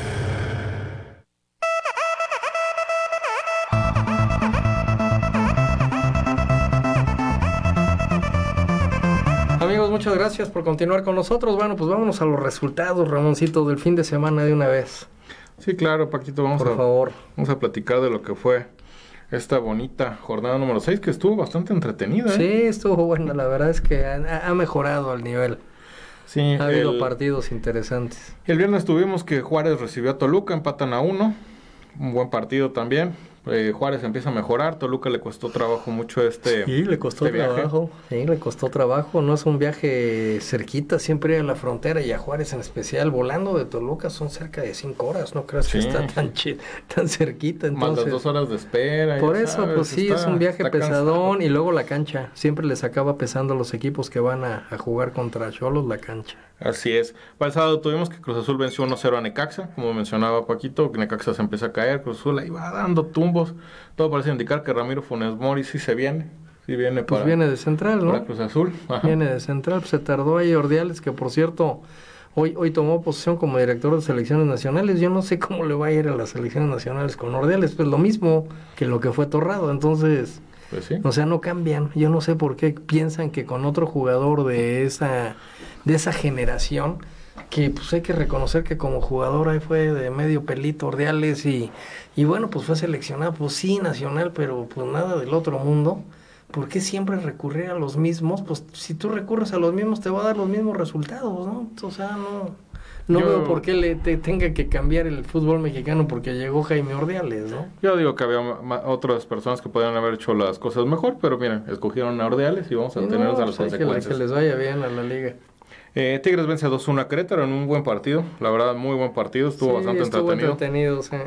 Amigos, muchas gracias por continuar con nosotros. Bueno, pues vámonos a los resultados, Ramoncito, del fin de semana de una vez. Sí, claro, Paquito, vamos por a, favor. Vamos a platicar de lo que fue esta bonita jornada número seis, que estuvo bastante entretenida. ¿eh? Sí, estuvo buena, la verdad es que ha, ha mejorado el nivel. Sí, ha habido el, partidos interesantes. El viernes tuvimos que Juárez recibió a Toluca, empatan a uno, un buen partido también. Eh, Juárez empieza a mejorar, Toluca le costó trabajo mucho este Sí, le costó este trabajo, sí, le costó trabajo, no es un viaje cerquita, siempre ir a la frontera y a Juárez en especial, volando de Toluca son cerca de cinco horas, no creas sí. que está tan ch tan cerquita. Entonces, más las dos horas de espera. Por eso, sabes, pues sí, está, es un viaje pesadón cansado. Y luego la cancha, siempre les acaba pesando a los equipos que van a, a jugar contra Xolos la cancha. Así es. Para el sábado tuvimos que Cruz Azul venció uno cero a Necaxa, como mencionaba Paquito, que Necaxa se empieza a caer, Cruz Azul ahí va dando tumbos. Todo parece indicar que Ramiro Funes Mori sí se viene, sí viene pues para... viene de central, ¿no? Para Cruz Azul. Ajá. Viene de central, pues se tardó ahí Ordiales, que por cierto, hoy hoy tomó posesión como director de selecciones nacionales. Yo no sé cómo le va a ir a las selecciones nacionales con Ordiales, pues lo mismo que lo que fue Torrado, entonces... Pues sí. O sea, no cambian. Yo no sé por qué piensan que con otro jugador de esa de esa generación, que pues hay que reconocer que como jugador ahí fue de medio pelito Ordiales y, y bueno, pues fue seleccionado, pues sí, nacional, pero pues nada del otro mundo. ¿Por qué siempre recurrir a los mismos? Pues si tú recurres a los mismos te va a dar los mismos resultados, ¿no? O sea, no... No yo, veo por qué le te, tenga que cambiar el fútbol mexicano porque llegó Jaime Ordiales, ¿no? Yo digo que había otras personas que podían haber hecho las cosas mejor, pero miren, escogieron a Ordiales y vamos a tener no, a las pues consecuencias. Que, que les vaya bien a la liga. Eh, Tigres vence dos uno a Querétaro en un buen partido, la verdad muy buen partido, estuvo sí, bastante estuvo entretenido. entretenido sí.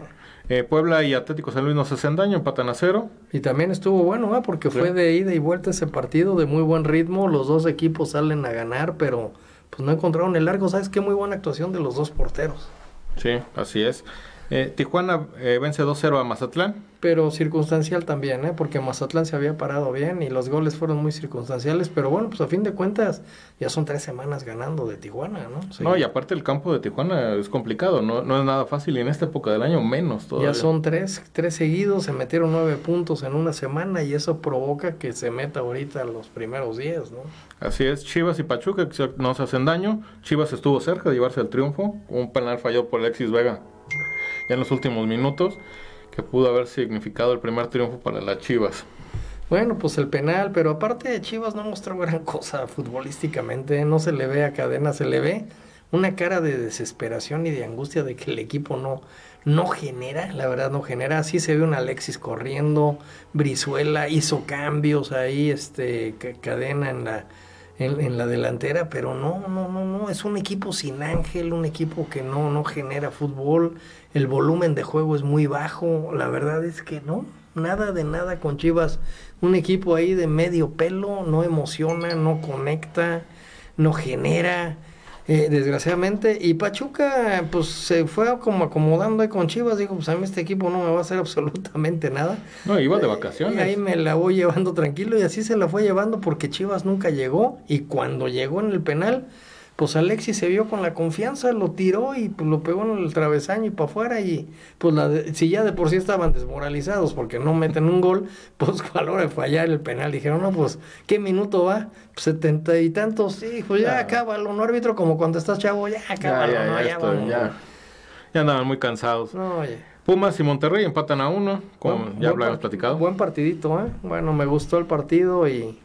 Eh, Puebla y Atlético San Luis no se hacen daño, empatan a cero. Y también estuvo bueno, ¿eh? Porque sí. Fue de ida y vuelta ese partido, de muy buen ritmo. Los dos equipos salen a ganar, pero pues no encontraron el largo. ¿Sabes qué? Muy buena actuación de los dos porteros. Sí, así es. Eh, Tijuana eh, vence dos cero a Mazatlán. Pero circunstancial también, ¿eh? Porque Mazatlán se había parado bien y los goles fueron muy circunstanciales. Pero bueno, pues a fin de cuentas ya son tres semanas ganando de Tijuana, ¿no? Sí. No, y aparte el campo de Tijuana es complicado, no, no es nada fácil y en esta época del año menos todavía. Ya son tres, tres seguidos, se metieron nueve puntos en una semana y eso provoca que se meta ahorita los primeros diez, ¿no? Así es, Chivas y Pachuca que no se hacen daño. Chivas estuvo cerca de llevarse el triunfo, un penal fallado por Alexis Vega ya en los últimos minutos, que pudo haber significado el primer triunfo para las Chivas. Bueno, pues el penal, pero aparte de Chivas no mostró gran cosa futbolísticamente, no se le ve a Cadena, se le ve una cara de desesperación y de angustia de que el equipo no, no genera, la verdad no genera. Así se ve un Alexis corriendo, Brizuela hizo cambios ahí, este Cadena en la En, en la delantera, pero no, no, no, no, es un equipo sin ángel, un equipo que no, no genera fútbol, el volumen de juego es muy bajo, la verdad es que no, nada de nada con Chivas, un equipo ahí de medio pelo, no emociona, no conecta, no genera, eh, desgraciadamente, y Pachuca pues se fue como acomodando ahí con Chivas, dijo, pues a mí este equipo no me va a hacer absolutamente nada. No, iba de vacaciones. Y ahí me la voy llevando tranquilo y así se la fue llevando porque Chivas nunca llegó y cuando llegó en el penal, pues Alexis se vio con la confianza, lo tiró y pues lo pegó en el travesaño y para afuera y pues la de, si ya de por sí estaban desmoralizados porque no meten un gol, pues a la hora de fallar el penal dijeron, no, pues ¿qué minuto va? Pues setenta y tantos, sí, pues ya, ya acábalo, no árbitro, como cuando estás chavo, ya acábalo, ya, ya, no, ya, ya, estoy, vamos. ya, ya andaban muy cansados. No, oye. Pumas y Monterrey empatan a uno, como Buen, ya buen habíamos platicado. Buen partidito, ¿eh? Bueno, me gustó el partido y...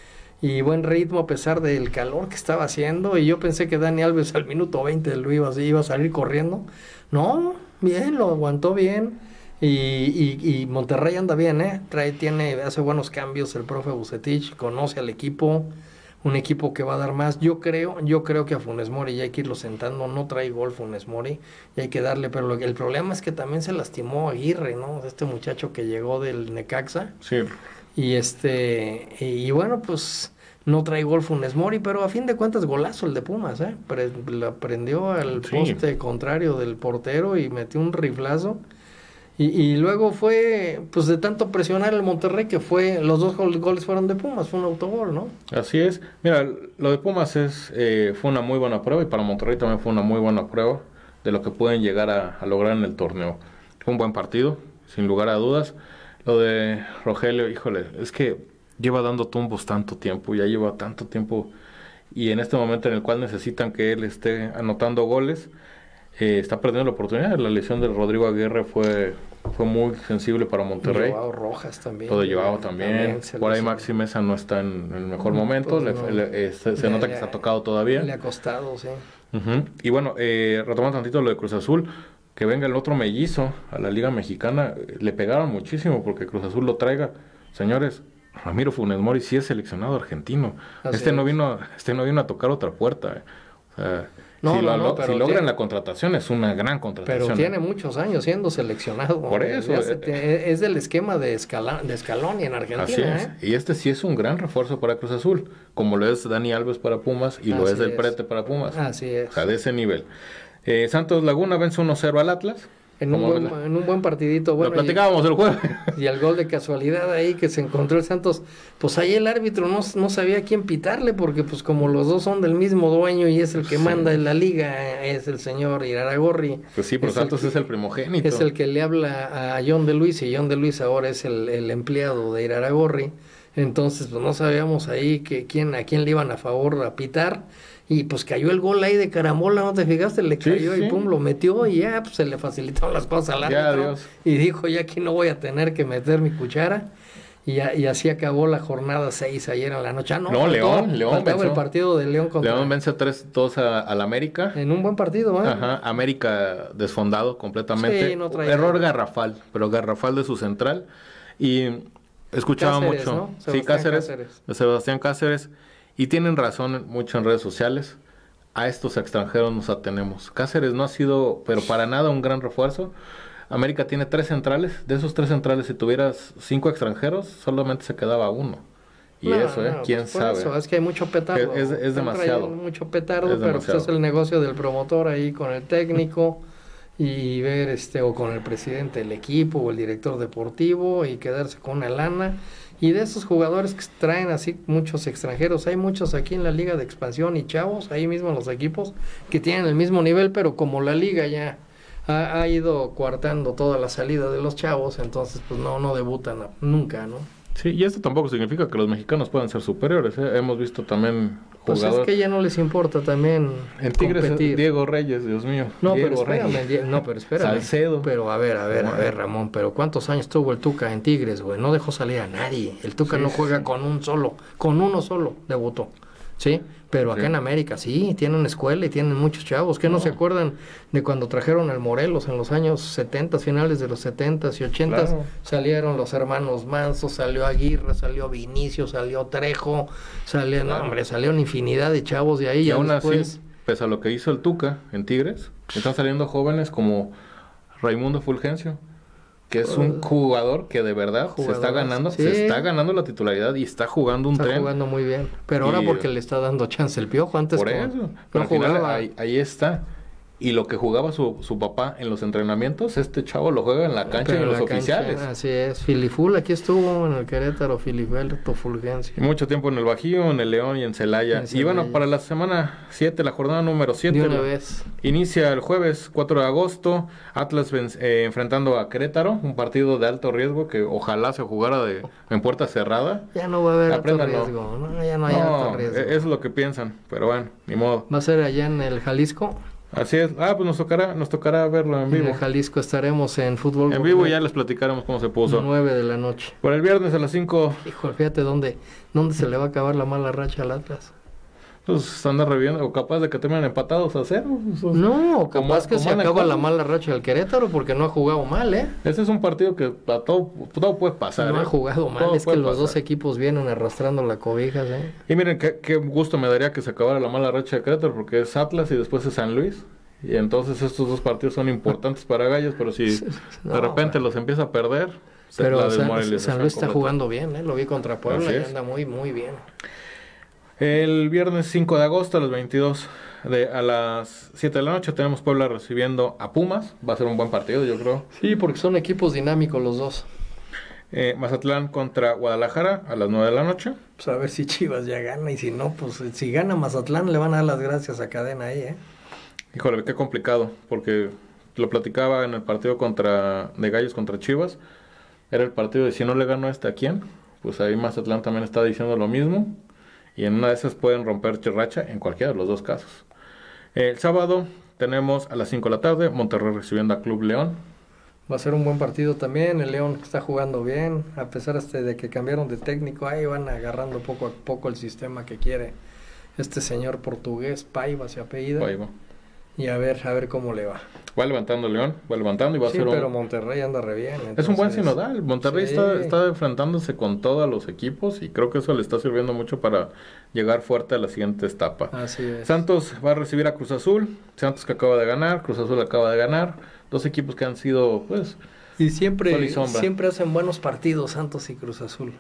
y buen ritmo a pesar del calor que estaba haciendo, y yo pensé que Dani Alves al minuto veinte lo iba, así, iba a salir corriendo, no, bien, lo aguantó bien, y, y, y Monterrey anda bien, eh, trae, tiene, hace buenos cambios el profe Bucetich, conoce al equipo, un equipo que va a dar más, yo creo, yo creo que a Funes Mori ya hay que irlo sentando, no trae gol Funes Mori, y hay que darle, pero lo, el problema es que también se lastimó Aguirre, ¿no?, este muchacho que llegó del Necaxa, sí. Y este, y bueno, pues no trae gol Funes Mori, pero a fin de cuentas golazo el de Pumas, ¿eh? Pre la prendió al sí. poste contrario del portero y metió un riflazo. Y, y luego fue, pues de tanto presionar el Monterrey que fue, los dos gol goles fueron de Pumas, fue un autogol, ¿no? Así es. Mira, lo de Pumas es eh, fue una muy buena prueba y para Monterrey también fue una muy buena prueba de lo que pueden llegar a, a lograr en el torneo. Fue un buen partido, sin lugar a dudas. Lo de Rogelio, híjole, es que lleva dando tumbos tanto tiempo, ya lleva tanto tiempo y en este momento en el cual necesitan que él esté anotando goles, eh, está perdiendo la oportunidad. La lesión de Rodrigo Aguirre fue fue muy sensible para Monterrey. Joao Rojas también. Todo llevado también. también Por ahí Maxi Mesa no está en, en el mejor momento, pues le, no. le, eh, se, se le, nota que le, está tocado todavía. Le ha costado, sí. Uh-huh. Y bueno, eh, retomando tantito lo de Cruz Azul, que venga el otro mellizo a la Liga Mexicana, le pegaron muchísimo porque Cruz Azul lo traiga. Señores, Ramiro Funes Mori sí es seleccionado argentino. Así este es. no vino, este no vino a tocar otra puerta. Eh. O sea, no, si, no, lo, no, si pero logran tiene, la contratación es una gran contratación. Pero tiene muchos años siendo seleccionado. Por eso. Eh, es del esquema de, Escala, de Scaloni en Argentina. Así es. ¿eh? Y este sí es un gran refuerzo para Cruz Azul, como lo es Dani Alves para Pumas y así lo es el Prete para Pumas. Así es. O sea, de ese nivel. Eh, Santos Laguna vence uno cero al Atlas. En un, buen, en un buen partidito. Bueno, lo platicábamos y, el jueves. Y el gol de casualidad ahí que se encontró el Santos. Pues ahí el árbitro no, no sabía a quién pitarle, porque pues como los dos son del mismo dueño y es el que sí. manda en la liga, es el señor Iraragorri. Pues sí, pero es Santos el, es el primogénito. Es el que le habla a John de Luis, y John de Luis ahora es el, el empleado de Iraragorri. Entonces pues no sabíamos ahí que quién, a quién le iban a favor a pitar. Y pues cayó el gol ahí de carambola, ¿no te fijaste? Le cayó sí, sí. y pum, lo metió y ya pues se le facilitaron las cosas al árbitro. Y dijo, ya aquí no voy a tener que meter mi cuchara. Y, ya, y así acabó la jornada seis ayer en la noche. Ah, no, no faltó, León, León venció. el partido de León contra... León vence tres dos al América. En un buen partido, ¿eh? Ajá, América desfondado completamente. Sí, no traía... Error garrafal, pero garrafal de su central. Y escuchaba Cáceres, mucho... ¿no? Sí, Cáceres, Cáceres, de Sebastián Cáceres. Y tienen razón mucho en redes sociales. A estos extranjeros nos atenemos. Cáceres no ha sido, pero para nada, un gran refuerzo. América tiene tres centrales. De esos tres centrales, si tuvieras cinco extranjeros, solamente se quedaba uno. Y no, eso, ¿eh? No, ¿Quién pues por sabe? Eso, es que hay mucho petardo. Es, es, es demasiado. Mucho petardo, es pero demasiado. pues es el negocio del promotor ahí con el técnico y ver, este, o con el presidente del equipo o el director deportivo y quedarse con una lana. Y de esos jugadores que traen así muchos extranjeros, hay muchos aquí en la Liga de Expansión y chavos, ahí mismo en los equipos que tienen el mismo nivel, pero como la liga ya ha, ha ido coartando toda la salida de los chavos, entonces pues no, no debutan nunca, ¿no? Sí, y esto tampoco significa que los mexicanos puedan ser superiores, ¿eh? Hemos visto también jugadores... Pues es que ya no les importa también en Tigres, competir. Diego Reyes, Dios mío. No, Diego pero espérame, Die... no, pero espérame. Salcedo. Pero a ver, a ver, a ver, Ramón, pero ¿cuántos años tuvo el Tuca en Tigres, güey? No dejó salir a nadie. El Tuca sí, no juega sí. con un solo, con uno solo debutó, ¿sí? Pero acá sí. en América sí, tienen escuela y tienen muchos chavos. ¿Qué no, no se acuerdan de cuando trajeron al Morelos en los años setenta, finales de los setentas y ochentas? Claro. Salieron los hermanos Manso, salió Aguirre, salió Vinicio, salió Trejo, salió, claro. no, hombre, salieron infinidad de chavos de ahí. Y y aún después... así, pese a lo que hizo el Tuca en Tigres, están saliendo jóvenes como Raimundo Fulgencio, que es un jugador que de verdad jugador, se está ganando, sí. se está ganando la titularidad y está jugando un está tren. Está jugando muy bien, pero y, ahora porque le está dando chance el Piojo, antes por con, eso, pero al final ahí, ahí está. Y lo que jugaba su, su papá en los entrenamientos, este chavo lo juega en la cancha pero y en los cancha, oficiales. Así es, Filiful, aquí estuvo en el Querétaro, Filiberto Fulgencio. Y mucho tiempo en el Bajío, en el León y en Celaya. En Celaya. Y bueno, para la semana siete, la jornada número siete. De una vez. Inicia el jueves cuatro de agosto, Atlas eh, enfrentando a Querétaro, un partido de alto riesgo que ojalá se jugara de, en puerta cerrada. Ya no va a haber alto riesgo, ¿no? Ya no hay no, alto riesgo. Eso es lo que piensan, pero bueno, ni modo. ¿Va a ser allá en el Jalisco? Así es. Ah, pues nos tocará, nos tocará verlo en vivo. En Jalisco estaremos en fútbol. En vivo ya les platicaremos cómo se puso. nueve de la noche. Por el viernes a las cinco. Hijo, fíjate dónde, dónde se le va a acabar la mala racha al Atlas. Pues anda reviendo, o capaz de que terminen empatados a cero. Eso, no, capaz como, que como se acaba la mala racha del Querétaro porque no ha jugado mal, ¿eh? Ese es un partido que a todo, todo puede pasar. No ¿eh? ha jugado mal, todo es que los pasar. Dos equipos vienen arrastrando la cobija, ¿eh? Y miren, qué, qué gusto me daría que se acabara la mala racha de Querétaro porque es Atlas y después es San Luis. Y entonces estos dos partidos son importantes para Gallos, pero si no, de repente pero... los empieza a perder, pero la San, San Luis está jugando bien, ¿eh? Lo vi contra Puebla y anda muy, muy bien. El viernes cinco de agosto a las veintidós, de, a las siete de la noche, tenemos Puebla recibiendo a Pumas. Va a ser un buen partido, yo creo. Sí, porque son equipos dinámicos los dos. Eh, Mazatlán contra Guadalajara a las nueve de la noche. Pues a ver si Chivas ya gana, y si no, pues si gana Mazatlán le van a dar las gracias a Cadena ahí, ¿eh? Híjole, qué complicado, porque lo platicaba en el partido contra de Gallos contra Chivas. Era el partido de si no le gano a este, ¿a quién? Pues ahí Mazatlán también está diciendo lo mismo. Y en una de esas pueden romper racha en cualquiera de los dos casos. El sábado tenemos a las cinco de la tarde Monterrey recibiendo a Club León. Va a ser un buen partido también. El León está jugando bien, a pesar este de que cambiaron de técnico. Ahí van agarrando poco a poco el sistema que quiere este señor portugués, Paiva se apellida. Paiva. Y a ver, a ver cómo le va. Va levantando León, va levantando y va sí, a ser un... pero Monterrey anda re bien. Entonces... Es un buen sinodal. Monterrey sí. está, está enfrentándose con todos los equipos y creo que eso le está sirviendo mucho para llegar fuerte a la siguiente etapa. Así es. Santos va a recibir a Cruz Azul. Santos que acaba de ganar, Cruz Azul acaba de ganar. Dos equipos que han sido, pues... Y siempre, y siempre hacen buenos partidos Santos y Cruz Azul.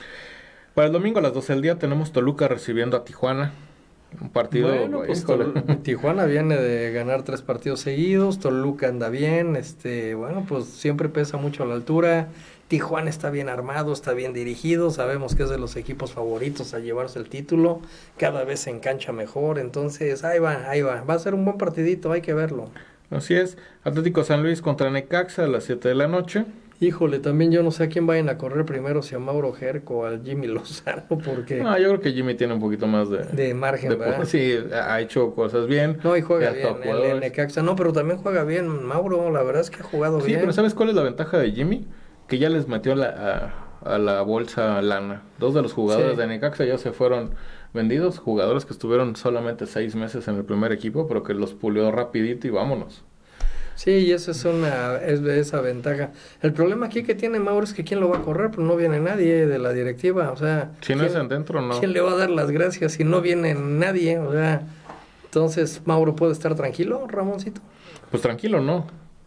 Para el domingo a las doce del día tenemos Toluca recibiendo a Tijuana. Un partido... Bueno, pues Tol- Tijuana viene de ganar tres partidos seguidos, Toluca anda bien, este, bueno, pues siempre pesa mucho la altura. Tijuana está bien armado, está bien dirigido, sabemos que es de los equipos favoritos a llevarse el título, cada vez se engancha mejor, entonces ahí va, ahí va, va a ser un buen partidito, hay que verlo. Así es, Atlético San Luis contra Necaxa a las siete de la noche. Híjole, también yo no sé a quién vayan a correr primero, si a Mauro Jerko o al Jimmy Lozano, porque... No, yo creo que Jimmy tiene un poquito más de... De margen, de, ¿verdad? Sí, ha hecho cosas bien. No, y juega bien, el, el Necaxa. No, pero también juega bien Mauro, la verdad es que ha jugado sí, bien. Sí, pero ¿sabes cuál es la ventaja de Jimmy? Que ya les metió la, a, a la bolsa lana. Dos de los jugadores sí. de Necaxa ya se fueron vendidos, jugadores que estuvieron solamente seis meses en el primer equipo, pero que los pulió rapidito y vámonos. Sí, y esa es una es esa ventaja. El problema aquí que tiene Mauro es que quién lo va a correr, pues no viene nadie de la directiva, o sea... Si no es adentro, no. ¿Quién le va a dar las gracias si no viene nadie? O sea, entonces, ¿Mauro puede estar tranquilo, Ramoncito? Pues tranquilo, no.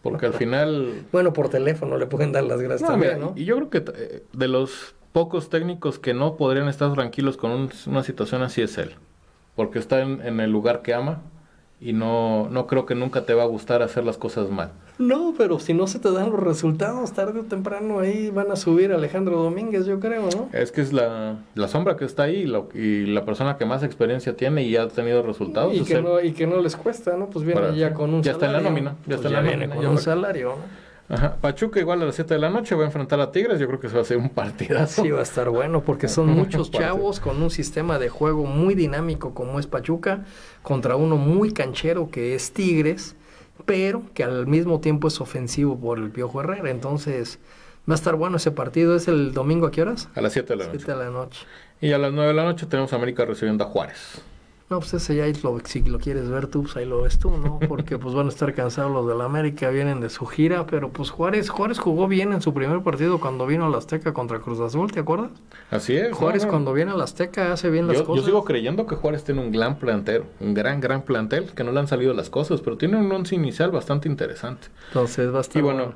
Porque al final... Bueno, por teléfono le pueden dar las gracias No, también, mira, ¿no? y yo creo que eh, de los pocos técnicos que no podrían estar tranquilos con un- una situación así es él. Porque está en, en el lugar que ama y no, no creo que nunca te va a gustar hacer las cosas mal. No, pero si no se te dan los resultados, tarde o temprano ahí van a subir a Alejandro Domínguez, yo creo, ¿no? Es que es la, la sombra que está ahí y, lo- y la persona que más experiencia tiene y ha tenido resultados. Y es que, él. no, y que no les cuesta, ¿no? Pues viene Para- ya con un ya está en la salario. nómina, ya Pues está en la viene nómina, con un correcto. salario, ¿no? Ajá. Pachuca igual a las siete de la noche va a enfrentar a Tigres. Yo creo que se va a hacer un partidazo. Sí, va a estar bueno porque son muchos Partido. chavos con un sistema de juego muy dinámico como es Pachuca contra uno muy canchero que es Tigres, pero que al mismo tiempo es ofensivo por el Piojo Herrera. Entonces va a estar bueno ese partido. ¿Es el domingo a qué horas? A las siete de la noche. siete de la noche. Y a las nueve de la noche tenemos a América recibiendo a Juárez. No, pues ese ya lo, si lo quieres ver tú, pues ahí lo ves tú, ¿no? Porque pues van a estar cansados los del América, vienen de su gira, pero pues Juárez, Juárez jugó bien en su primer partido cuando vino al Azteca contra Cruz Azul, ¿te acuerdas? Así es. Juárez no, no. cuando viene al Azteca hace bien las Yo, cosas. yo sigo creyendo que Juárez tiene un gran plantel, un gran, gran plantel, que no le han salido las cosas, pero tiene un once inicial bastante interesante. Entonces va a estar Y bueno,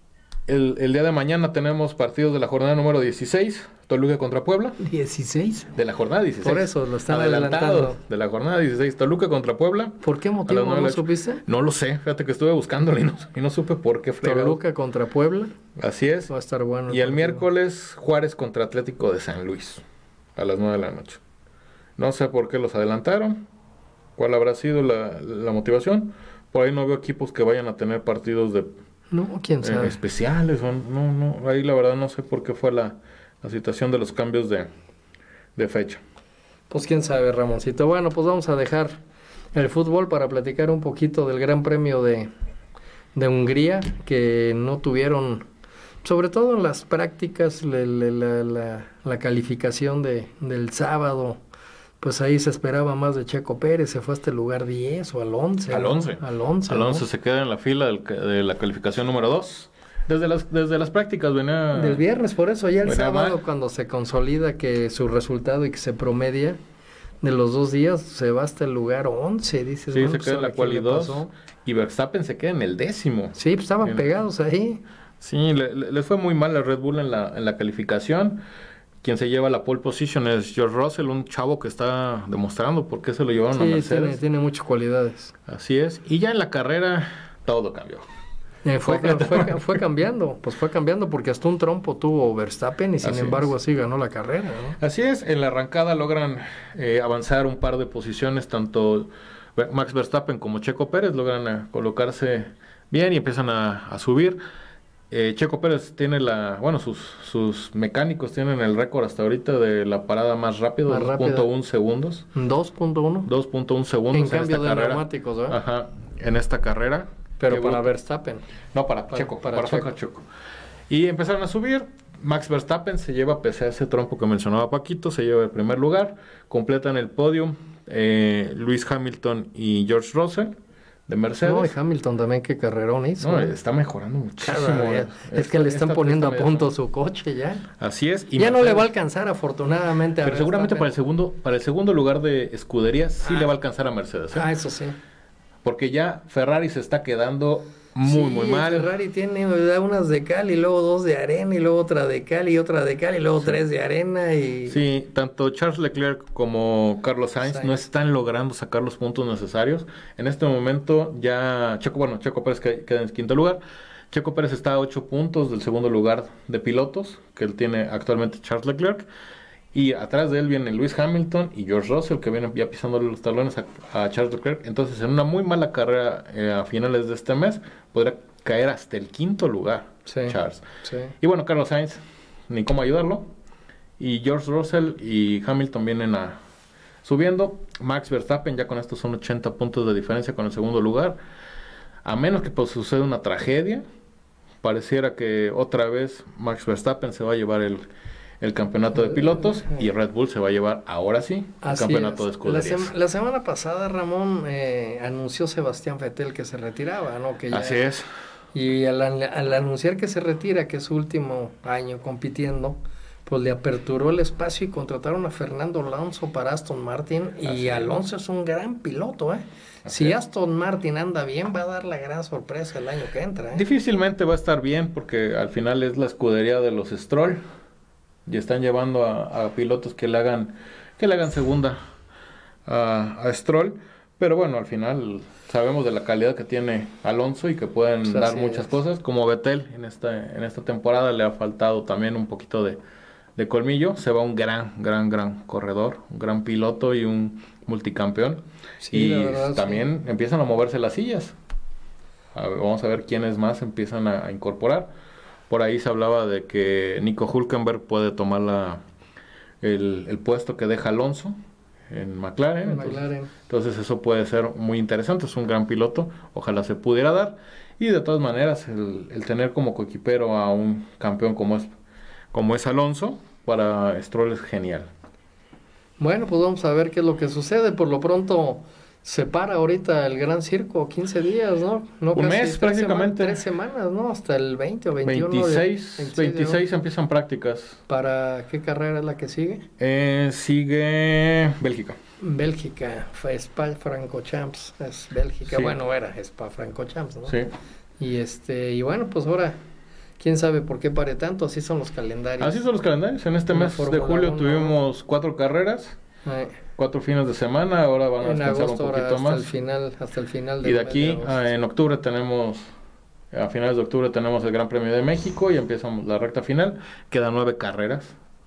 el, el día de mañana tenemos partidos de la jornada número dieciséis, Toluca contra Puebla. dieciséis. De la jornada dieciséis. Por eso lo están Adelantados. adelantando. De la jornada dieciséis, Toluca contra Puebla. ¿Por qué A motivo las nueve de no la noche. supiste? No lo sé, fíjate que estuve buscándolo y no, y no supe por qué fregados. Toluca contra Puebla, Así es. va a estar bueno. Y el partido. miércoles Juárez contra Atlético de San Luis a las nueve de la noche. No sé por qué los adelantaron, cuál habrá sido la, la motivación. Por ahí no veo equipos que vayan a tener partidos de No, quién eh, sabe. especiales. O no, no, ahí la verdad no sé por qué fue la, la situación de los cambios de, de fecha. Pues quién sabe, Ramoncito. Bueno, pues vamos a dejar el fútbol para platicar un poquito del Gran Premio de, de Hungría, que no tuvieron, sobre todo en las prácticas, la, la, la, la, la calificación de, del sábado, pues ahí se esperaba más de Checo Pérez, se fue hasta el lugar diez o al once. Al ¿no? once. Al once. Al ¿no? once se queda en la fila del ca- de la calificación número dos. Desde las, desde las prácticas venía... Del viernes, por eso ya el Venía sábado mal. cuando se consolida que su resultado y que se promedia de los dos días, se va hasta el lugar once, dices. Sí, bueno, se pues, queda en ¿a la quién quali le dos. pasó? Y Verstappen se queda en el décimo. Sí, pues estaban En- pegados ahí. Sí, le- le- les fue muy mal a Red Bull en la, en la calificación. Quien se lleva la pole position es George Russell, un chavo que está demostrando por qué se lo llevaron a Sí, Mercedes. tiene, tiene muchas cualidades. Así es. Y ya en la carrera todo cambió. Eh, fue, Fue- fue, fue cambiando, pues fue cambiando porque hasta un trompo tuvo Verstappen y sin Así embargo es. así ganó la carrera, ¿no? Así es, en la arrancada logran eh, avanzar un par de posiciones, tanto Max Verstappen como Checo Pérez logran eh, colocarse bien y empiezan a, a subir. Eh, Checo Pérez tiene la, bueno, sus, sus mecánicos tienen el récord hasta ahorita de la parada más rápida, Más dos rápida. punto uno segundos. dos punto uno. dos punto uno segundos En en, cambio esta de carrera. neumáticos, ¿verdad? Ajá, en esta carrera. Pero Qué para bruto. Verstappen. No, para, Para- Checo, para para, Checo. Checo. Y empezaron a subir. Max Verstappen se lleva, pese a ese trompo que mencionaba Paquito, se lleva el primer lugar. Completan el podio eh, Lewis Hamilton y George Russell de Mercedes. No, y Hamilton también, qué carrerón hizo. No, ¿eh? está mejorando muchísimo. Cada día. Es Esta- que le están esta- poniendo esta a media punto semana. su coche ya. Así es. y Ya no le Mercedes- va a alcanzar afortunadamente a Pero seguramente para el Verstappen. segundo, para el segundo lugar de escudería sí Ah. le va a alcanzar a Mercedes. ¿eh? Ah, eso sí. Porque ya Ferrari se está quedando muy, Sí, muy mal. Ferrari tiene da unas de cal y luego dos de arena y luego otra de cal y otra de cal y luego tres de arena y... Sí, tanto Charles Leclerc como Carlos Sainz, Sainz. no están logrando sacar los puntos necesarios. En este momento ya Checo, bueno, Checo Pérez que- queda en quinto lugar. Checo Pérez está a ocho puntos del segundo lugar de pilotos que él tiene actualmente Charles Leclerc. Y atrás de él viene Lewis Hamilton y George Russell, que vienen ya pisándole los talones a, a Charles Leclerc. Entonces, en una muy mala carrera eh, a finales de este mes, podría caer hasta el quinto lugar, Sí. Charles. Sí. Y bueno, Carlos Sainz, ni cómo ayudarlo. Y George Russell y Hamilton vienen a subiendo. Max Verstappen, ya con esto son ochenta puntos de diferencia con el segundo lugar. A menos que pues, suceda una tragedia, pareciera que otra vez Max Verstappen se va a llevar el, el campeonato de pilotos y Red Bull se va a llevar ahora sí el Así campeonato es. de La, escuderías. sema- la semana pasada Ramón eh, anunció Sebastián Vettel que se retiraba, ¿no? Que ya- Así es. Y al, an- al anunciar que se retira, que es su último año compitiendo, pues le aperturó el espacio y contrataron a Fernando Alonso para Aston Martin. Y Así Alonso es un gran piloto, ¿eh? Así Si es. Aston Martin anda bien, va a dar la gran sorpresa el año que entra, ¿eh? Difícilmente va a estar bien porque al final es la escudería de los Stroll y están llevando a, a pilotos que le hagan que le hagan segunda a, a Stroll, pero bueno, al final sabemos de la calidad que tiene Alonso y que pueden Pues dar así muchas es. cosas, como Vettel en esta en esta temporada le ha faltado también un poquito de, de colmillo. Se va un gran gran gran corredor, un gran piloto y un multicampeón. Sí, Y la verdad, también sí. empiezan a moverse las sillas. A ver, vamos a ver quiénes más empiezan a, a incorporar. Por ahí se hablaba de que Nico Hülkenberg puede tomar la, el, el puesto que deja Alonso en McLaren. En Entonces, McLaren. entonces eso puede ser muy interesante. Es un gran piloto. Ojalá se pudiera dar. Y de todas maneras, el, el tener como coequipero a un campeón como es, como es Alonso, para Stroll es genial. Bueno, pues vamos a ver qué es lo que sucede. Por lo pronto se para ahorita el Gran Circo, quince días, ¿no? no Un mes, tres prácticamente. sema- tres semanas, ¿no? Hasta el veinte o veintiuno. de- veintiséis, veintiséis de veintiséis empiezan prácticas. ¿Para qué carrera es la que sigue? Eh, sigue Bélgica. Bélgica, fue Spa Francochamps, es Bélgica, Sí. bueno, era Spa Francochamps, ¿no? Sí. Y este, y bueno, pues ahora, quién sabe por qué pare tanto, así son los calendarios. Así son los calendarios. En este La mes de Fórmula julio uno. tuvimos cuatro carreras, Eh, cuatro fines de semana. Ahora van a en descansar agosto, un ahora poquito hasta el más. final, hasta el final Y del de mes aquí agosto. a- en octubre tenemos, a finales de octubre tenemos el Gran Premio de México y empezamos la recta final. Quedan nueve carreras.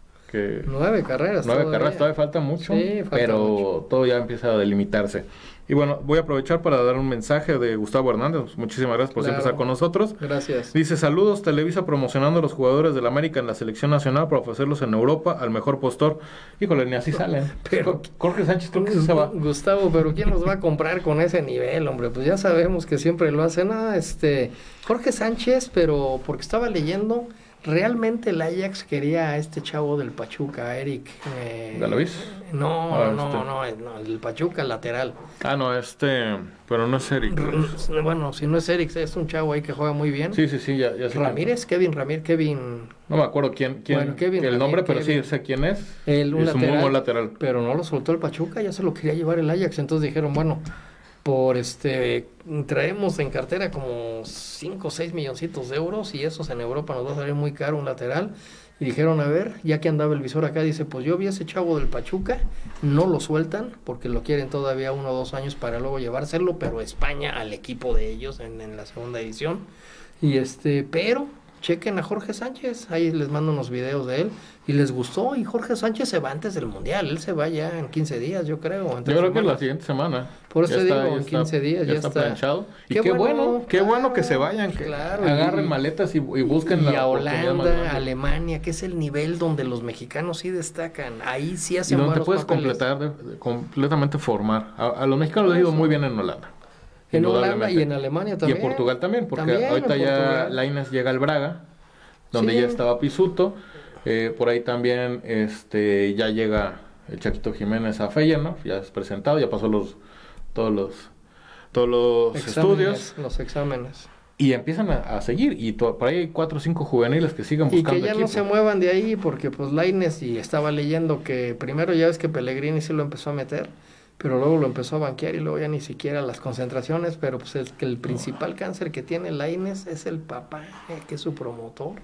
Que Nueve carreras. Nueve todavía. carreras, todavía falta mucho, Sí, falta pero mucho. todo ya empieza a delimitarse. Y bueno, voy a aprovechar para dar un mensaje de Gustavo Hernández. Muchísimas gracias por Claro. siempre estar con nosotros. Gracias. Dice, saludos, Televisa promocionando a los jugadores del América en la selección nacional para ofrecerlos en Europa al mejor postor. Híjole, ni así salen. Pero- Jorge Sánchez creo que sí se va. Gustavo, pero ¿quién nos va a comprar con ese nivel, hombre? Pues ya sabemos que siempre lo hacen. Ah, este, Jorge Sánchez, pero porque estaba leyendo, realmente el Ajax quería a este chavo del Pachuca, a Eric. Eh, ¿Galaviz? No, Ah, no, este. no, eh, no, el Pachuca lateral. Ah, no, este, pero no es Eric. Bueno, si no es Eric, es un chavo ahí que juega muy bien. Sí, sí, sí, ya, ya sé quién. Ramírez, Kevin Ramírez, Kevin, No me acuerdo quién, quién Bueno, Kevin el nombre, Ramírez, pero Kevin. sí sé quién es. el, un Es un muy lateral, buen lateral. pero no lo soltó el Pachuca, ya se lo quería llevar el Ajax, entonces dijeron, bueno, por este, traemos en cartera como cinco o seis milloncitos de euros y esos en Europa nos va a salir muy caro un lateral. Y dijeron, a ver, ya que andaba el visor acá, dice, pues yo vi a ese chavo del Pachuca, no lo sueltan porque lo quieren todavía uno o dos años para luego llevárselo, pero España al equipo de ellos en, en la segunda edición. Y este, pero chequen a Jorge Sánchez, ahí les mando unos videos de él y les gustó, y Jorge Sánchez se va antes del Mundial, él se va ya en quince días, yo creo. en Yo tres creo que la semanas. siguiente semana. Por eso Ya digo, está- ya en está- quince días ya está está. planchado. Y Qué qué, bueno, bueno, qué claro, bueno que se vayan, que claro, agarren y- maletas y, y busquen Y la a oportunidad más Holanda, grande. Alemania, que es el nivel donde los mexicanos sí destacan, ahí sí Y hacen donde buenos puedes papeles. completar, de- de- completamente formar. A, a los mexicanos les ha ido muy bien en Holanda. En Holanda indudablemente. y en Alemania Y también. en Portugal también, porque También ahorita en ya Portugal. Lainez llega al Braga, donde Sí. ya estaba Pisuto. Eh, por ahí también este ya llega el Chaquito Jiménez a Feyenoord, ya es presentado, ya pasó los todos los todos los Exámenes, estudios los exámenes. y empiezan a, a seguir. Y to- por ahí hay cuatro o cinco juveniles que siguen Y buscando que ya equipo. no se muevan de ahí porque pues Lainez, y estaba leyendo que primero ya ves que Pellegrini sí lo empezó a meter, pero luego lo empezó a banquear y luego ya ni siquiera las concentraciones, pero pues es que el principal cáncer que tiene Lainez es el papá, eh, que es su promotor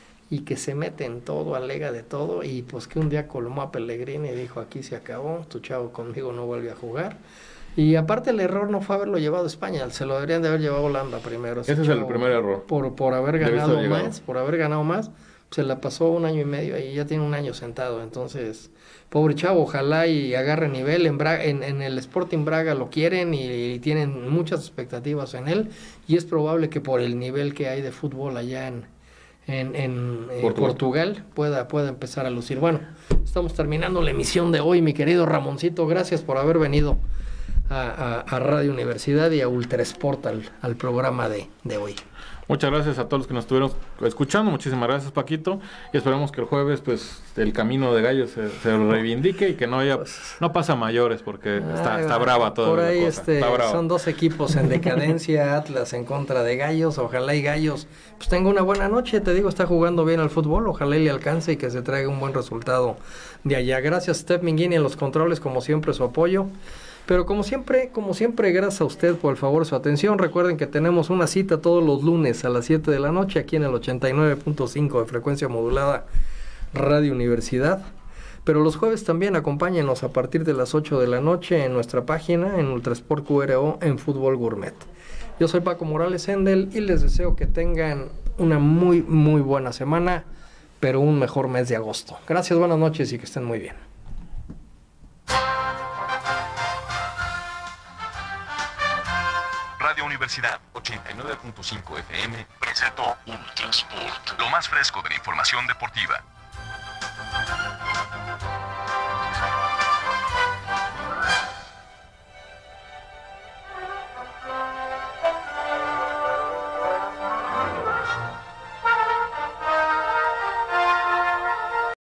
y que se mete en todo, alega de todo, y pues que un día colmó a Pellegrini y dijo, aquí se acabó, tu chavo conmigo no vuelve a jugar. Y aparte el error no fue haberlo llevado a España, se lo deberían de haber llevado a Holanda primero. Ese es el primer error. Por, por haber Debiste ganado haber llegado. más, por haber ganado más, se la pasó un año y medio ahí, ya tiene un año sentado, entonces, pobre chavo, ojalá y agarre nivel, en, Braga, en, en el Sporting Braga lo quieren y, y tienen muchas expectativas en él, y es probable que por el nivel que hay de fútbol allá en, en, en, en Portugal. Portugal pueda, pueda empezar a lucir. Bueno, estamos terminando la emisión de hoy, mi querido Ramoncito, gracias por haber venido a, a, a Radio Universidad y a Ultrasport al, al programa de, de hoy. Muchas gracias a todos los que nos estuvieron escuchando. Muchísimas gracias, Paquito. Y esperemos que el jueves, pues, el camino de Gallos se, se reivindique y que no haya, no pasa mayores, porque está, está brava toda por ahí la cosa. Este, está brava. Son dos equipos en decadencia, Atlas en contra de Gallos. Ojalá y Gallos pues tenga una buena noche. Te digo, está jugando bien al fútbol. Ojalá y le alcance y que se traiga un buen resultado de allá. Gracias, Steph Minguini, en los controles, como siempre, su apoyo. Pero como siempre, como siempre, gracias a usted por el favor, su atención. Recuerden que tenemos una cita todos los lunes a las siete de la noche aquí en el ochenta y nueve punto cinco de frecuencia modulada Radio Universidad. Pero los jueves también acompáñenos a partir de las ocho de la noche en nuestra página en Ultrasport Q R O en Fútbol Gourmet. Yo soy Paco Morales Endel y les deseo que tengan una muy, muy buena semana, pero un mejor mes de agosto. Gracias, buenas noches y que estén muy bien. Radio Universidad ochenta y nueve punto cinco F M presentó Ultrasport, lo más fresco de la información deportiva.